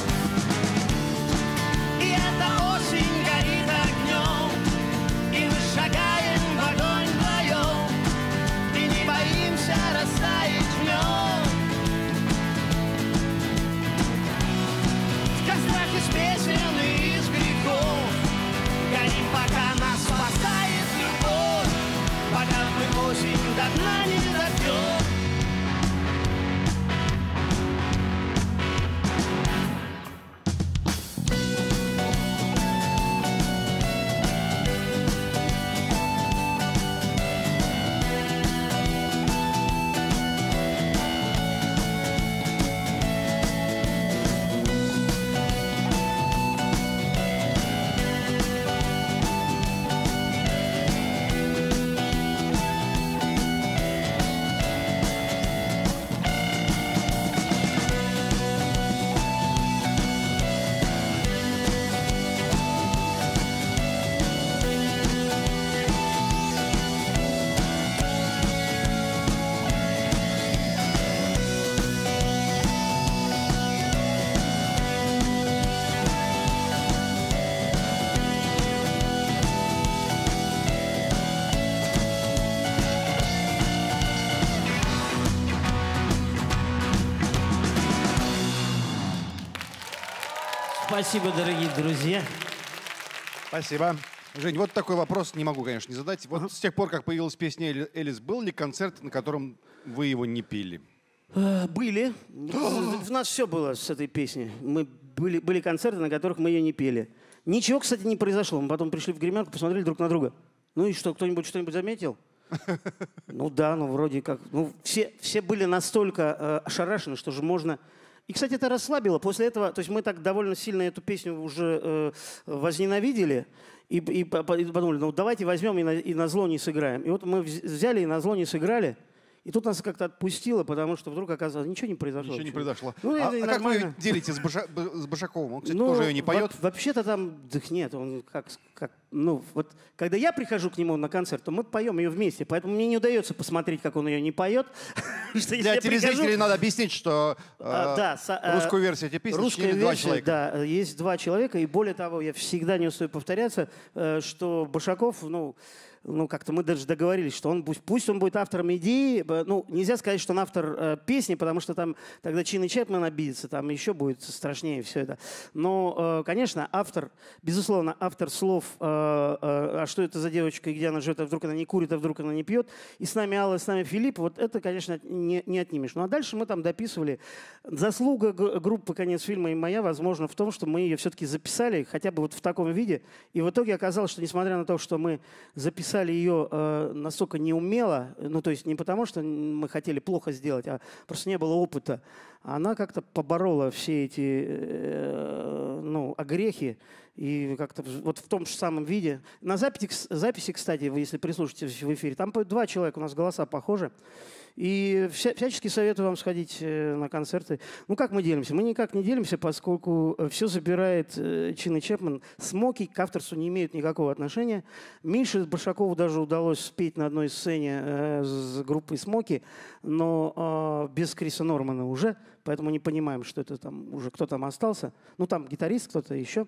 И эта осень горит огнем, и мы шагаем в огонь вдвоем, и не боимся растаять в нем. В кострах из песен и из грехов горим, пока нас спасает любовь, пока мы осень до дна не допьем. Спасибо, дорогие друзья. Спасибо. Жень, вот такой вопрос не могу, конечно, не задать. Вот Ага. с тех пор, как появилась песня Эли- «Элис», был ли концерт, на котором вы его не пели? Э, Были. У нас все было с этой песней. Мы были, были концерты, на которых мы ее не пели. Ничего, кстати, не произошло. Мы потом пришли в гримерку, посмотрели друг на друга. Ну и что, кто-нибудь что-нибудь заметил? Ну да, ну вроде как. Ну, все, все были настолько э, ошарашены, что же можно... И, кстати, это расслабило. После этого, то есть мы так довольно сильно эту песню уже э, возненавидели. И, и, по- по- и подумали, ну давайте возьмем и на, и на зло не сыграем. И вот мы вз- взяли и на зло не сыграли. И тут нас как-то отпустило, потому что вдруг оказалось, ничего не произошло. Ничего не вообще. произошло. Ну, а это и а как вы нормально. делите с, Баша- б- с Башаковым? Он, кстати, Ну, тоже ее не поет? во- Вообще-то там, да нет, он как, как, ну вот, когда я прихожу к нему на концерт, то мы поем ее вместе, поэтому мне не удается посмотреть, как он ее не поет. Что если Для я телезрителей прихожу- надо объяснить, что э, А, да, со- а, русскую версию этой песни Русская сочинили два версия, человека. да, есть два человека, и более того, я всегда не устаю повторяться, э, что Башаков, ну, ну как-то мы даже договорились, что он пусть, пусть он будет автором идеи, б- ну нельзя сказать, что он автор э, песни, потому что там тогда Чин Чепмен обидится, там еще будет страшнее все это. Но, э, конечно, автор, безусловно, автор слов, э, э, а что это за девочка, и где она живет, а вдруг она не курит, а вдруг она не пьет, и с нами Алла, и с нами Филипп, вот это, конечно, не, не отнимешь. Ну а дальше мы там дописывали. Заслуга г- группы «Конец фильма» и моя, возможно, в том, что мы ее все-таки записали, хотя бы вот в таком виде. И в итоге оказалось, что несмотря на то, что мы записали ее э, настолько неумело, ну то есть не потому, что мы хотели плохо сделать, а просто не было опыта, она как-то поборола все эти э, ну, огрехи. И как-то в- вот в том же самом виде. На записи, кс- записи, кстати, вы если прислушаетесь в эфире, там поют два человека, у нас голоса похожи. И вся- всячески советую вам сходить э, на концерты. Ну, как мы делимся? Мы никак не делимся, поскольку все забирает э, Чин Чепмен. Смоки к авторству не имеют никакого отношения. Мише Башакову даже удалось спеть на одной сцене э, с группой Смоки, но э, без Криса Нормана уже, поэтому не понимаем, что это там уже кто там остался. Ну, там гитарист кто-то еще.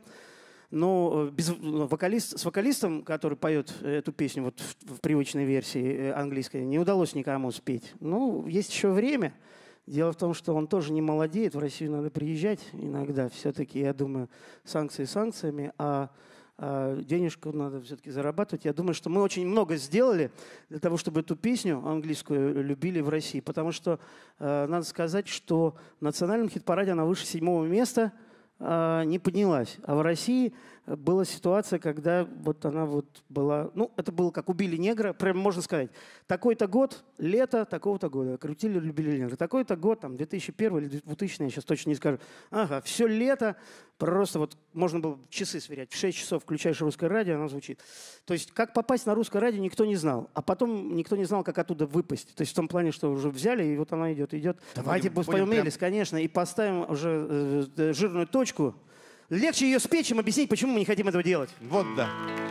Но без, вокалист, с вокалистом, который поет эту песню вот в, в привычной версии английской, не удалось никому спеть. Ну, есть еще время. Дело в том, что он тоже не молодеет. В Россию надо приезжать иногда. Все-таки, я думаю, санкции санкциями, а, а денежку надо все-таки зарабатывать. Я думаю, что мы очень много сделали для того, чтобы эту песню английскую любили в России. Потому что э, надо сказать, что в национальном хит-параде она выше седьмого места не поднялась. А в России была ситуация, когда вот она вот была... Ну, это было как «Убили негра», прям можно сказать. Такой-то год, лето такого-то года. Крутили, любили негра. Такой-то год, там, две тысячи первый или двухтысячный, я сейчас точно не скажу. Ага, все лето, просто вот можно было часы сверять. В шесть часов включаешь русское радио, оно звучит. То есть как попасть на русское радио, никто не знал. А потом никто не знал, как оттуда выпасть. То есть в том плане, что уже взяли, и вот она идет, идет. Давайте будем споем прям- «Элис», конечно, и поставим уже э, э, жирную точку. Легче ее спеть, чем объяснить, почему мы не хотим этого делать. Вот да.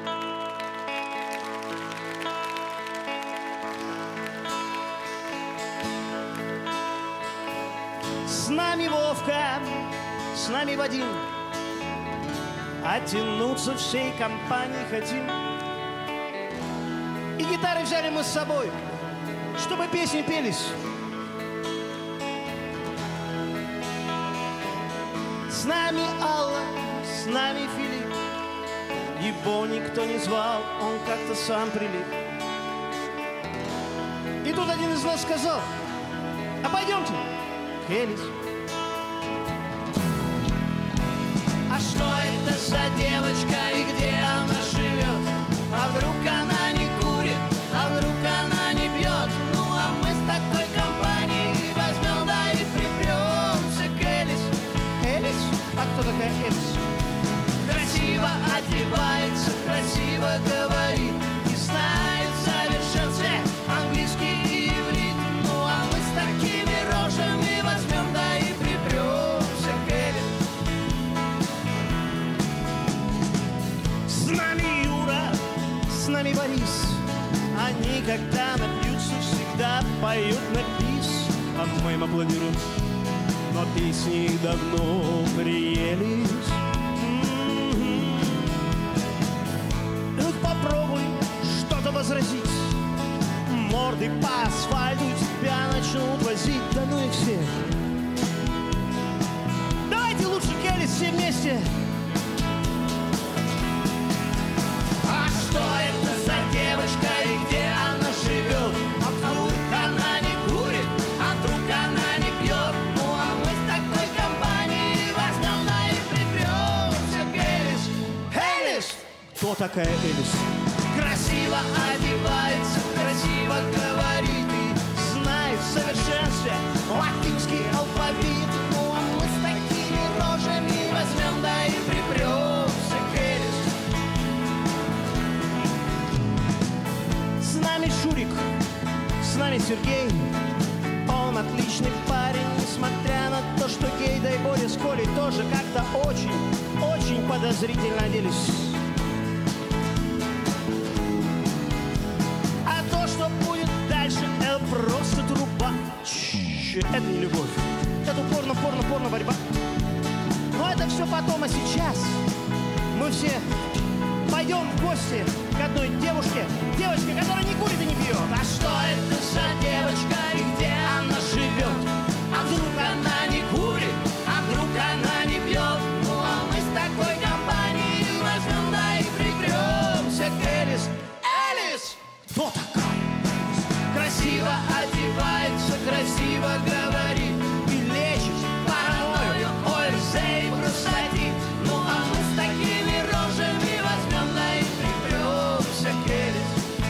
С нами Вовка, с нами Вадим, оттянуться всей компанией хотим. И гитары взяли мы с собой, чтобы песни пелись. С нами Алла, с нами Филипп. Его никто не звал, он как-то сам прилип. И тут один из нас сказал: а пойдемте к Элис. А что это за девочка и где она живет? А вдруг она не курит, а вдруг она не пьет? Ну а мы с такой компанией возьмем, да и припремся к Элис. Элис? А кто такая Элис? Красиво одевается, красиво говорит и знает совершенстве английский и иврит. Ну а мы с такими рожами возьмем, да и припремся к Элис. С нами Юра, с нами Борис. Они, когда напьются, всегда поют на бис. А мы им аплодируем, но песни их давно приелись. М-м-м. Ну, попробуй что-то возразить. Морды по асфальту тебя начнут возить. Да ну их всех. Давайте лучше к Элис все вместе. кто такая Элис? Красиво одевается, красиво говорит и знает в совершенстве латинский алфавит. Ну а мы с такими рожами возьмем, да и припремся к Элис. С нами Шурик, с нами Сергей. Он отличный парень, несмотря на то, что гей. Да и Боря с Колей тоже как-то очень, очень подозрительно оделись. А то, что будет дальше, это просто труба. Ч-ч-ч, это не любовь, это порно, порно, порно борьба. Но это все потом, а сейчас мы все пойдем в гости к одной девушке, девочке, которая не курит и не пьет. А что это за девочка и где она живет? А вдруг она не курит, а вдруг она не пьет? Ну а мы с такой компанией возьмем, да и припремся к Элис. Элис! Кто такая? Красиво одевается, красиво говорит и лечит паранойю, ОРЗ и простатит. Ну а мы с такими рожами возьмем, да и припремся к Элис.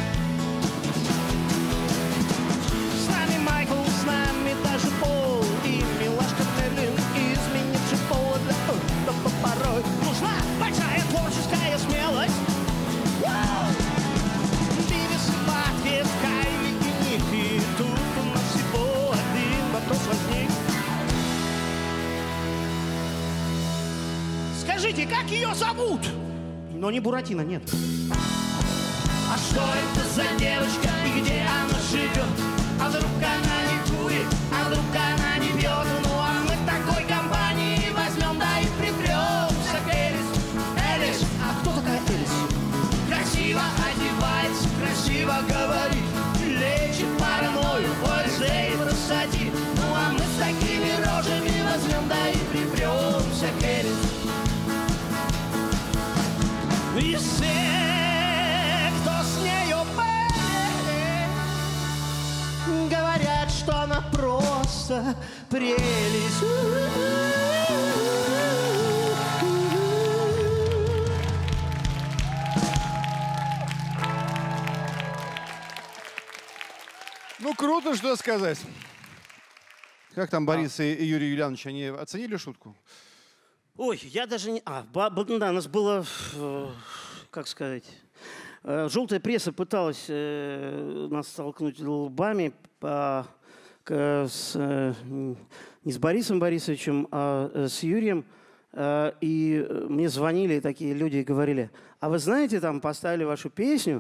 С нами Майкл, с нами даже Пол и милашка Мерлин, изменивший пол для этого порой нужна большая творческая смелость. Вау! Бивис и Батхед, Кайли и Ник, и тут у нас всего один вопрос возник. Скажите, как ее зовут? Но не Буратино, нет. А что это за девочка и где она живет? А вдруг она не курит, а вдруг она не пьет? Ну а мы в такой компании возьмем, да и припремся к Элис. Элис! А кто такая Элис? Красиво одевается, красиво говорит, лечит паранойю, ОРЗ и простатит. Ну а мы с такими рожами возьмем, да и припремся к Элис. И все, кто с нею были, говорят, что она просто прелесть. Ну, круто, что сказать. Как там Борис и Юрий Юлианович, они оценили шутку? Ой, я даже не... А, ба- ба- да, у нас было, э, как сказать, э, желтая пресса пыталась э, нас столкнуть лбами по, к- с, э, не с Борисом Борисовичем, а э, с Юрием. Э, и мне звонили такие люди и говорили: а вы знаете, там поставили вашу песню,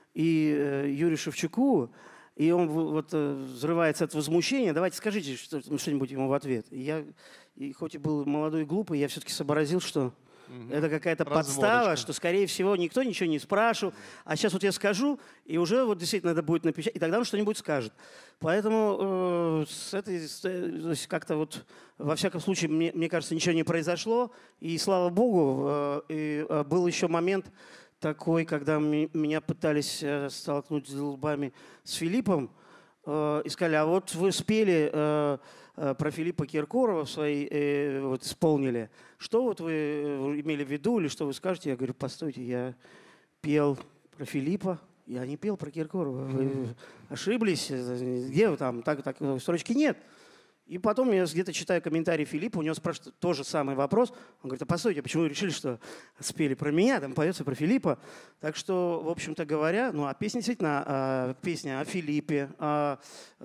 и э, Юрию Шевчуку, и он в- вот э, взрывается от возмущения. Давайте скажите что- что-нибудь ему в ответ. И я, и хоть и был молодой и глупый, я все-таки сообразил, что это какая-то подстава, Разводочка. что, скорее всего, никто ничего не спрашивал. А сейчас вот я скажу, и уже вот действительно это будет напечатать, и тогда он что-нибудь скажет. Поэтому э, с этой, с, э, то есть как-то вот, во всяком случае, мне, мне кажется, ничего не произошло. И слава богу, э, и, э, был еще момент такой, когда ми- меня пытались э, столкнуть лбами с Филиппом, э, и сказали: а вот вы спели э, э, про Филиппа Киркорова в своей, э, вот исполнили. Что вот вы э, имели в виду, или что вы скажете? Я говорю: постойте, я пел про Филиппа, я не пел про Киркорова. Вы ошиблись, э, где вы там, так, так, строчки нет. И потом я где-то читаю комментарии Филиппа, у него спрашивают тот же самый вопрос. Он говорит: а постойте, почему вы решили, что спели про меня, там поется про Филиппа? Так что, в общем-то говоря, ну, а песня действительно, а, песня о Филиппе, о,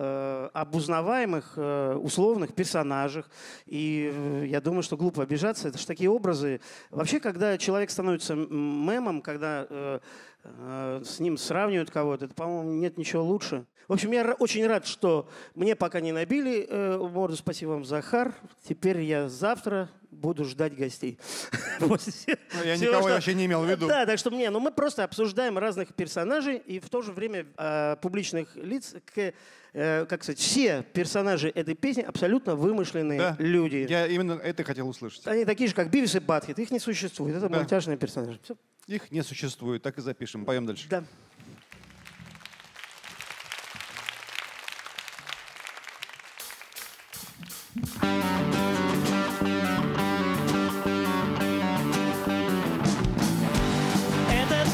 э, об узнаваемых э, условных персонажах. И э, я думаю, что глупо обижаться, это же такие образы. Вообще, когда человек становится м- мемом, когда э, э, с ним сравнивают кого-то, это, по-моему, нет ничего лучше. В общем, я ра- очень рад, что мне пока не набили э, морду. Спасибо вам, Захар. Теперь я завтра буду ждать гостей. После Ну, я всего, никого что- вообще не имел в виду. Да, так что мне, ну мы просто обсуждаем разных персонажей и в то же время э, публичных лиц. К, э, как сказать, все персонажи этой песни абсолютно вымышленные Да. люди. Я именно это хотел услышать. Они такие же, как Бивис и Батхед. Их не существует. Это Да. мультяшные персонажи. Всё. Их не существует, так и запишем. Поем дальше. Да. Этот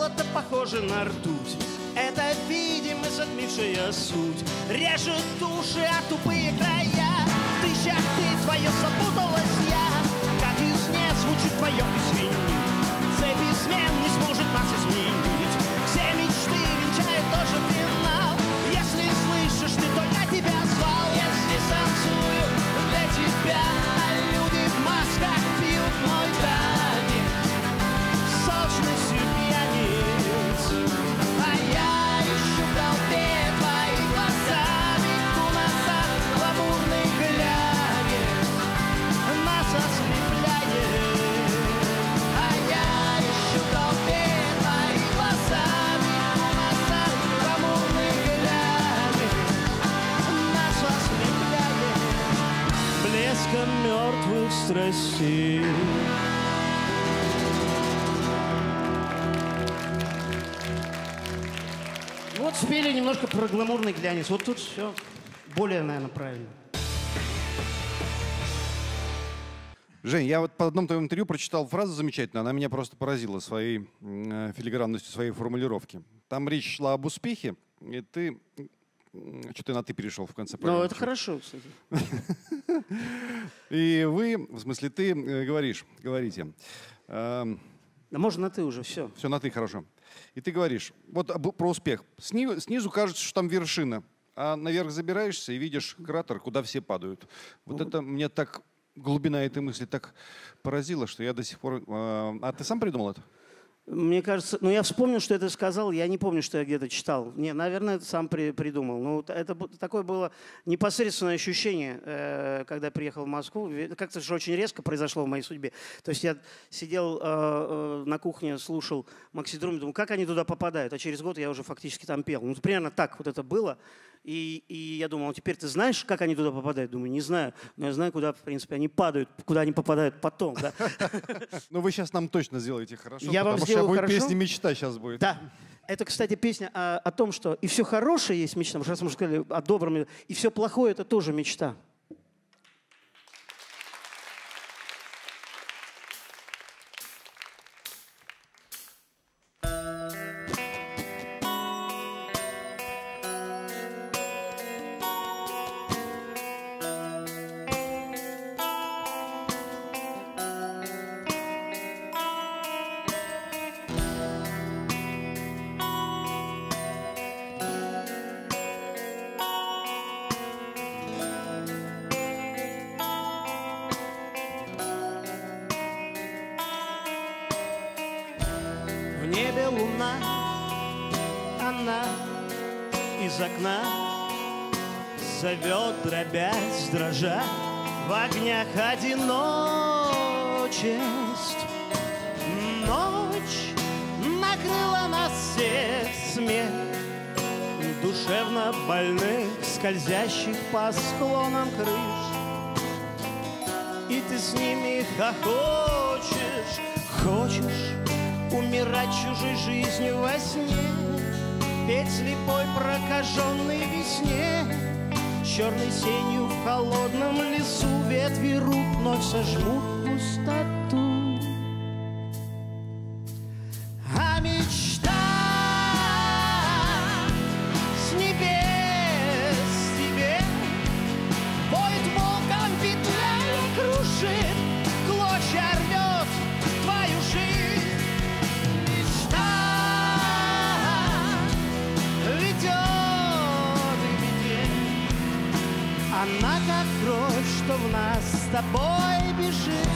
золото похоже на ртуть. Это видимость, затмившая суть. Режет души, а тупые края. В тысячах ты твое запуталась я. Как из не звучит твое извини. Цепи смен не сможет нас изменить. Все мечты венчают тоже финал. Если слышишь, ты только тебя звал. Если танцую для тебя, люди в масках пьют мой танец сочностью пьяниц. А я ищу в толпе твои глаза. Бегу назад, гламурный глянец нас ослепляет. А я ищу в толпе твои глаза. Бегу назад, гламурный глянец нас ослепляет блеском мертвых страстей. Вот спели немножко про гламурный глянец. Вот тут все более, наверное, правильно. Жень, я вот по одному твоему интервью прочитал фразу замечательную, она меня просто поразила своей э, филигранностью, своей формулировки. Там речь шла об успехе, и ты... Что ты на «ты» перешел в конце программы? Ну, это хорошо, кстати. И вы, в смысле, ты э, говоришь, говорите... Э, Да можно на «ты» уже, все. Все на «ты» хорошо. И ты говоришь, вот об- про успех. Сни- снизу кажется, что там вершина, а наверх забираешься и видишь кратер, куда все падают. Вот это мне так, глубина этой мысли так поразила, что я до сих пор... э, А ты сам придумал это? Мне кажется, ну я вспомнил, что это сказал, я не помню, что я где-то читал. Не, наверное, это сам при, придумал. Ну, это бу- такое было непосредственное ощущение, э, когда я приехал в Москву. Ве- Как-то же очень резко произошло в моей судьбе. То есть я сидел э, э, на кухне, слушал Макси Друм, думал, как они туда попадают. А через год я уже фактически там пел. Ну, примерно так вот это было. И, и я думал, теперь ты знаешь, как они туда попадают? Думаю, не знаю. Но я знаю, куда, в принципе, они падают, куда они попадают потом. Да. Ну вы сейчас нам точно сделаете хорошо, Я вам потому что сделаю будет хорошо. песня «Мечта» сейчас будет. Да. Это, кстати, песня о, о том, что и все хорошее есть мечта. Потому что раз мы сказали о добром, и все плохое — это тоже мечта. В небе луна, она из окна зовет, дробясь, дрожа в огнях одиночеств. Ночь накрыла нас всех смех душевно больных, скользящих по склонам крыш. И ты с ними хохочешь, хочешь умирать чужой жизнью во сне, петь слепой прокаженной весне, черной сенью в холодном лесу ветви рук вновь сожмут пустоту. А мечта с небес тебе воет волком, петляя, кружит, клочья рвет твою жизнь. Мечта ведет и ведет, она как кровь, что в нас с тобой бежит.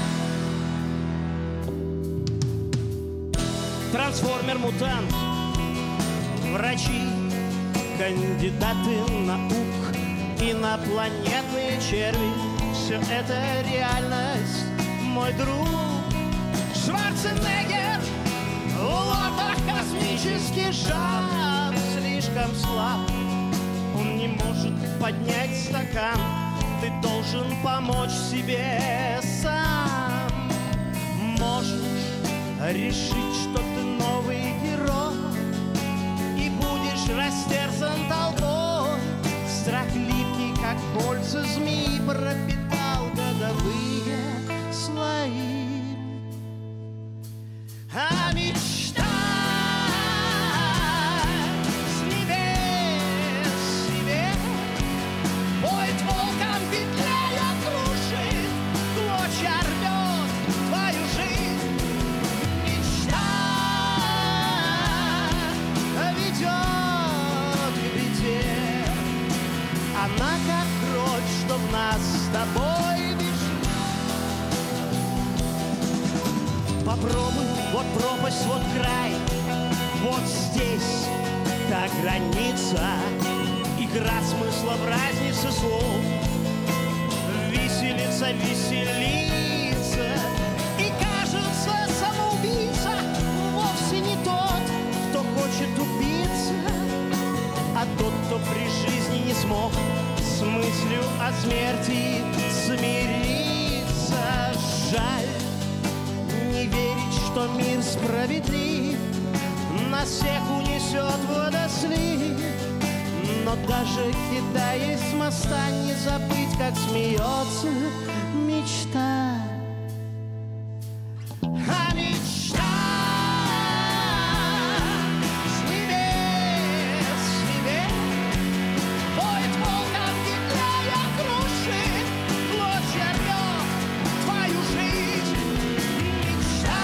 Трансформер-мутант, врачи, кандидаты наук, инопланетные черви. Все это реальность, мой друг. Шварценеггер в лотах космический жар слишком слаб. Он не может поднять стакан. Ты должен помочь себе сам. Можешь решить, что ты новый герой и будешь растерзан толпой. Страх липкий, как кольца змеи, пропитал годовые слои. А мечта сквозь вот край, вот здесь та граница, игра смысла в разнице слов. Виселица, веселится, и кажется, самоубийца вовсе не тот, кто хочет убиться, а тот, кто при жизни не смог с мыслью о смерти смириться. Жаль не верить, что мир справедлив, нас всех унесет водослив. Но даже кидаясь с моста, не забыть, как смеется мечта. А мечта с небес, с небес воет волком, кидая круши, клочья рвет твою жизнь. Мечта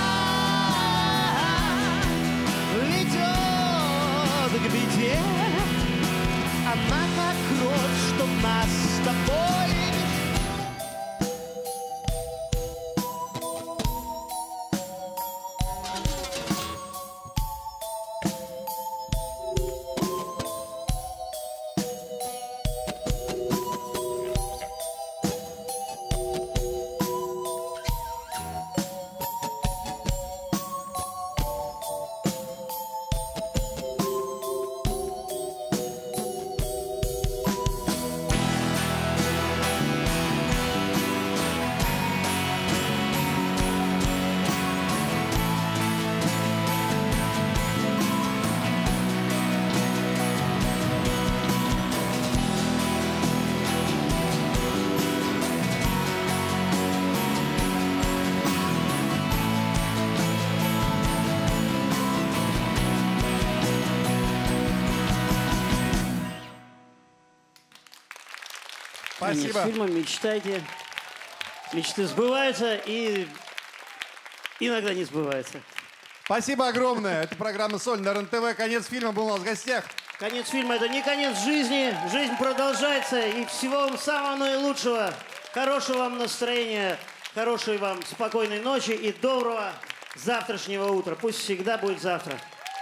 ведет к беде. Она как кровь, что нас с тобой. Спасибо. С фильмом мечтайте. Мечты сбываются и иногда не сбываются. Спасибо огромное. Это программа «Соль» на РЕН-ТВ. Конец фильма был у нас в гостях. Конец фильма — это не конец жизни. Жизнь продолжается. И всего вам самого наилучшего. Хорошего вам настроения, хорошей вам спокойной ночи и доброго завтрашнего утра. Пусть всегда будет завтра.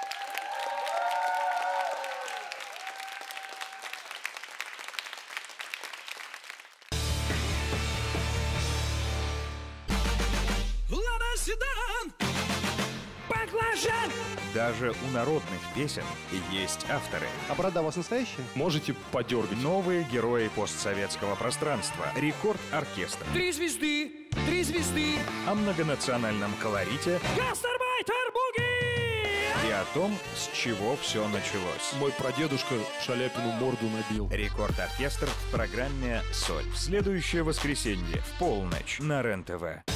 Даже у народных песен есть авторы. А борода у вас настоящая? Можете подергать. Новые герои постсоветского пространства. Рекорд-оркестр. Три звезды, три звезды. О многонациональном колорите Гастарбайтер буги! и о том, с чего все началось. Мой прадедушка Шаляпину морду набил. Рекорд-оркестр в программе «Соль». В следующее воскресенье в полночь на РЕН-ТВ.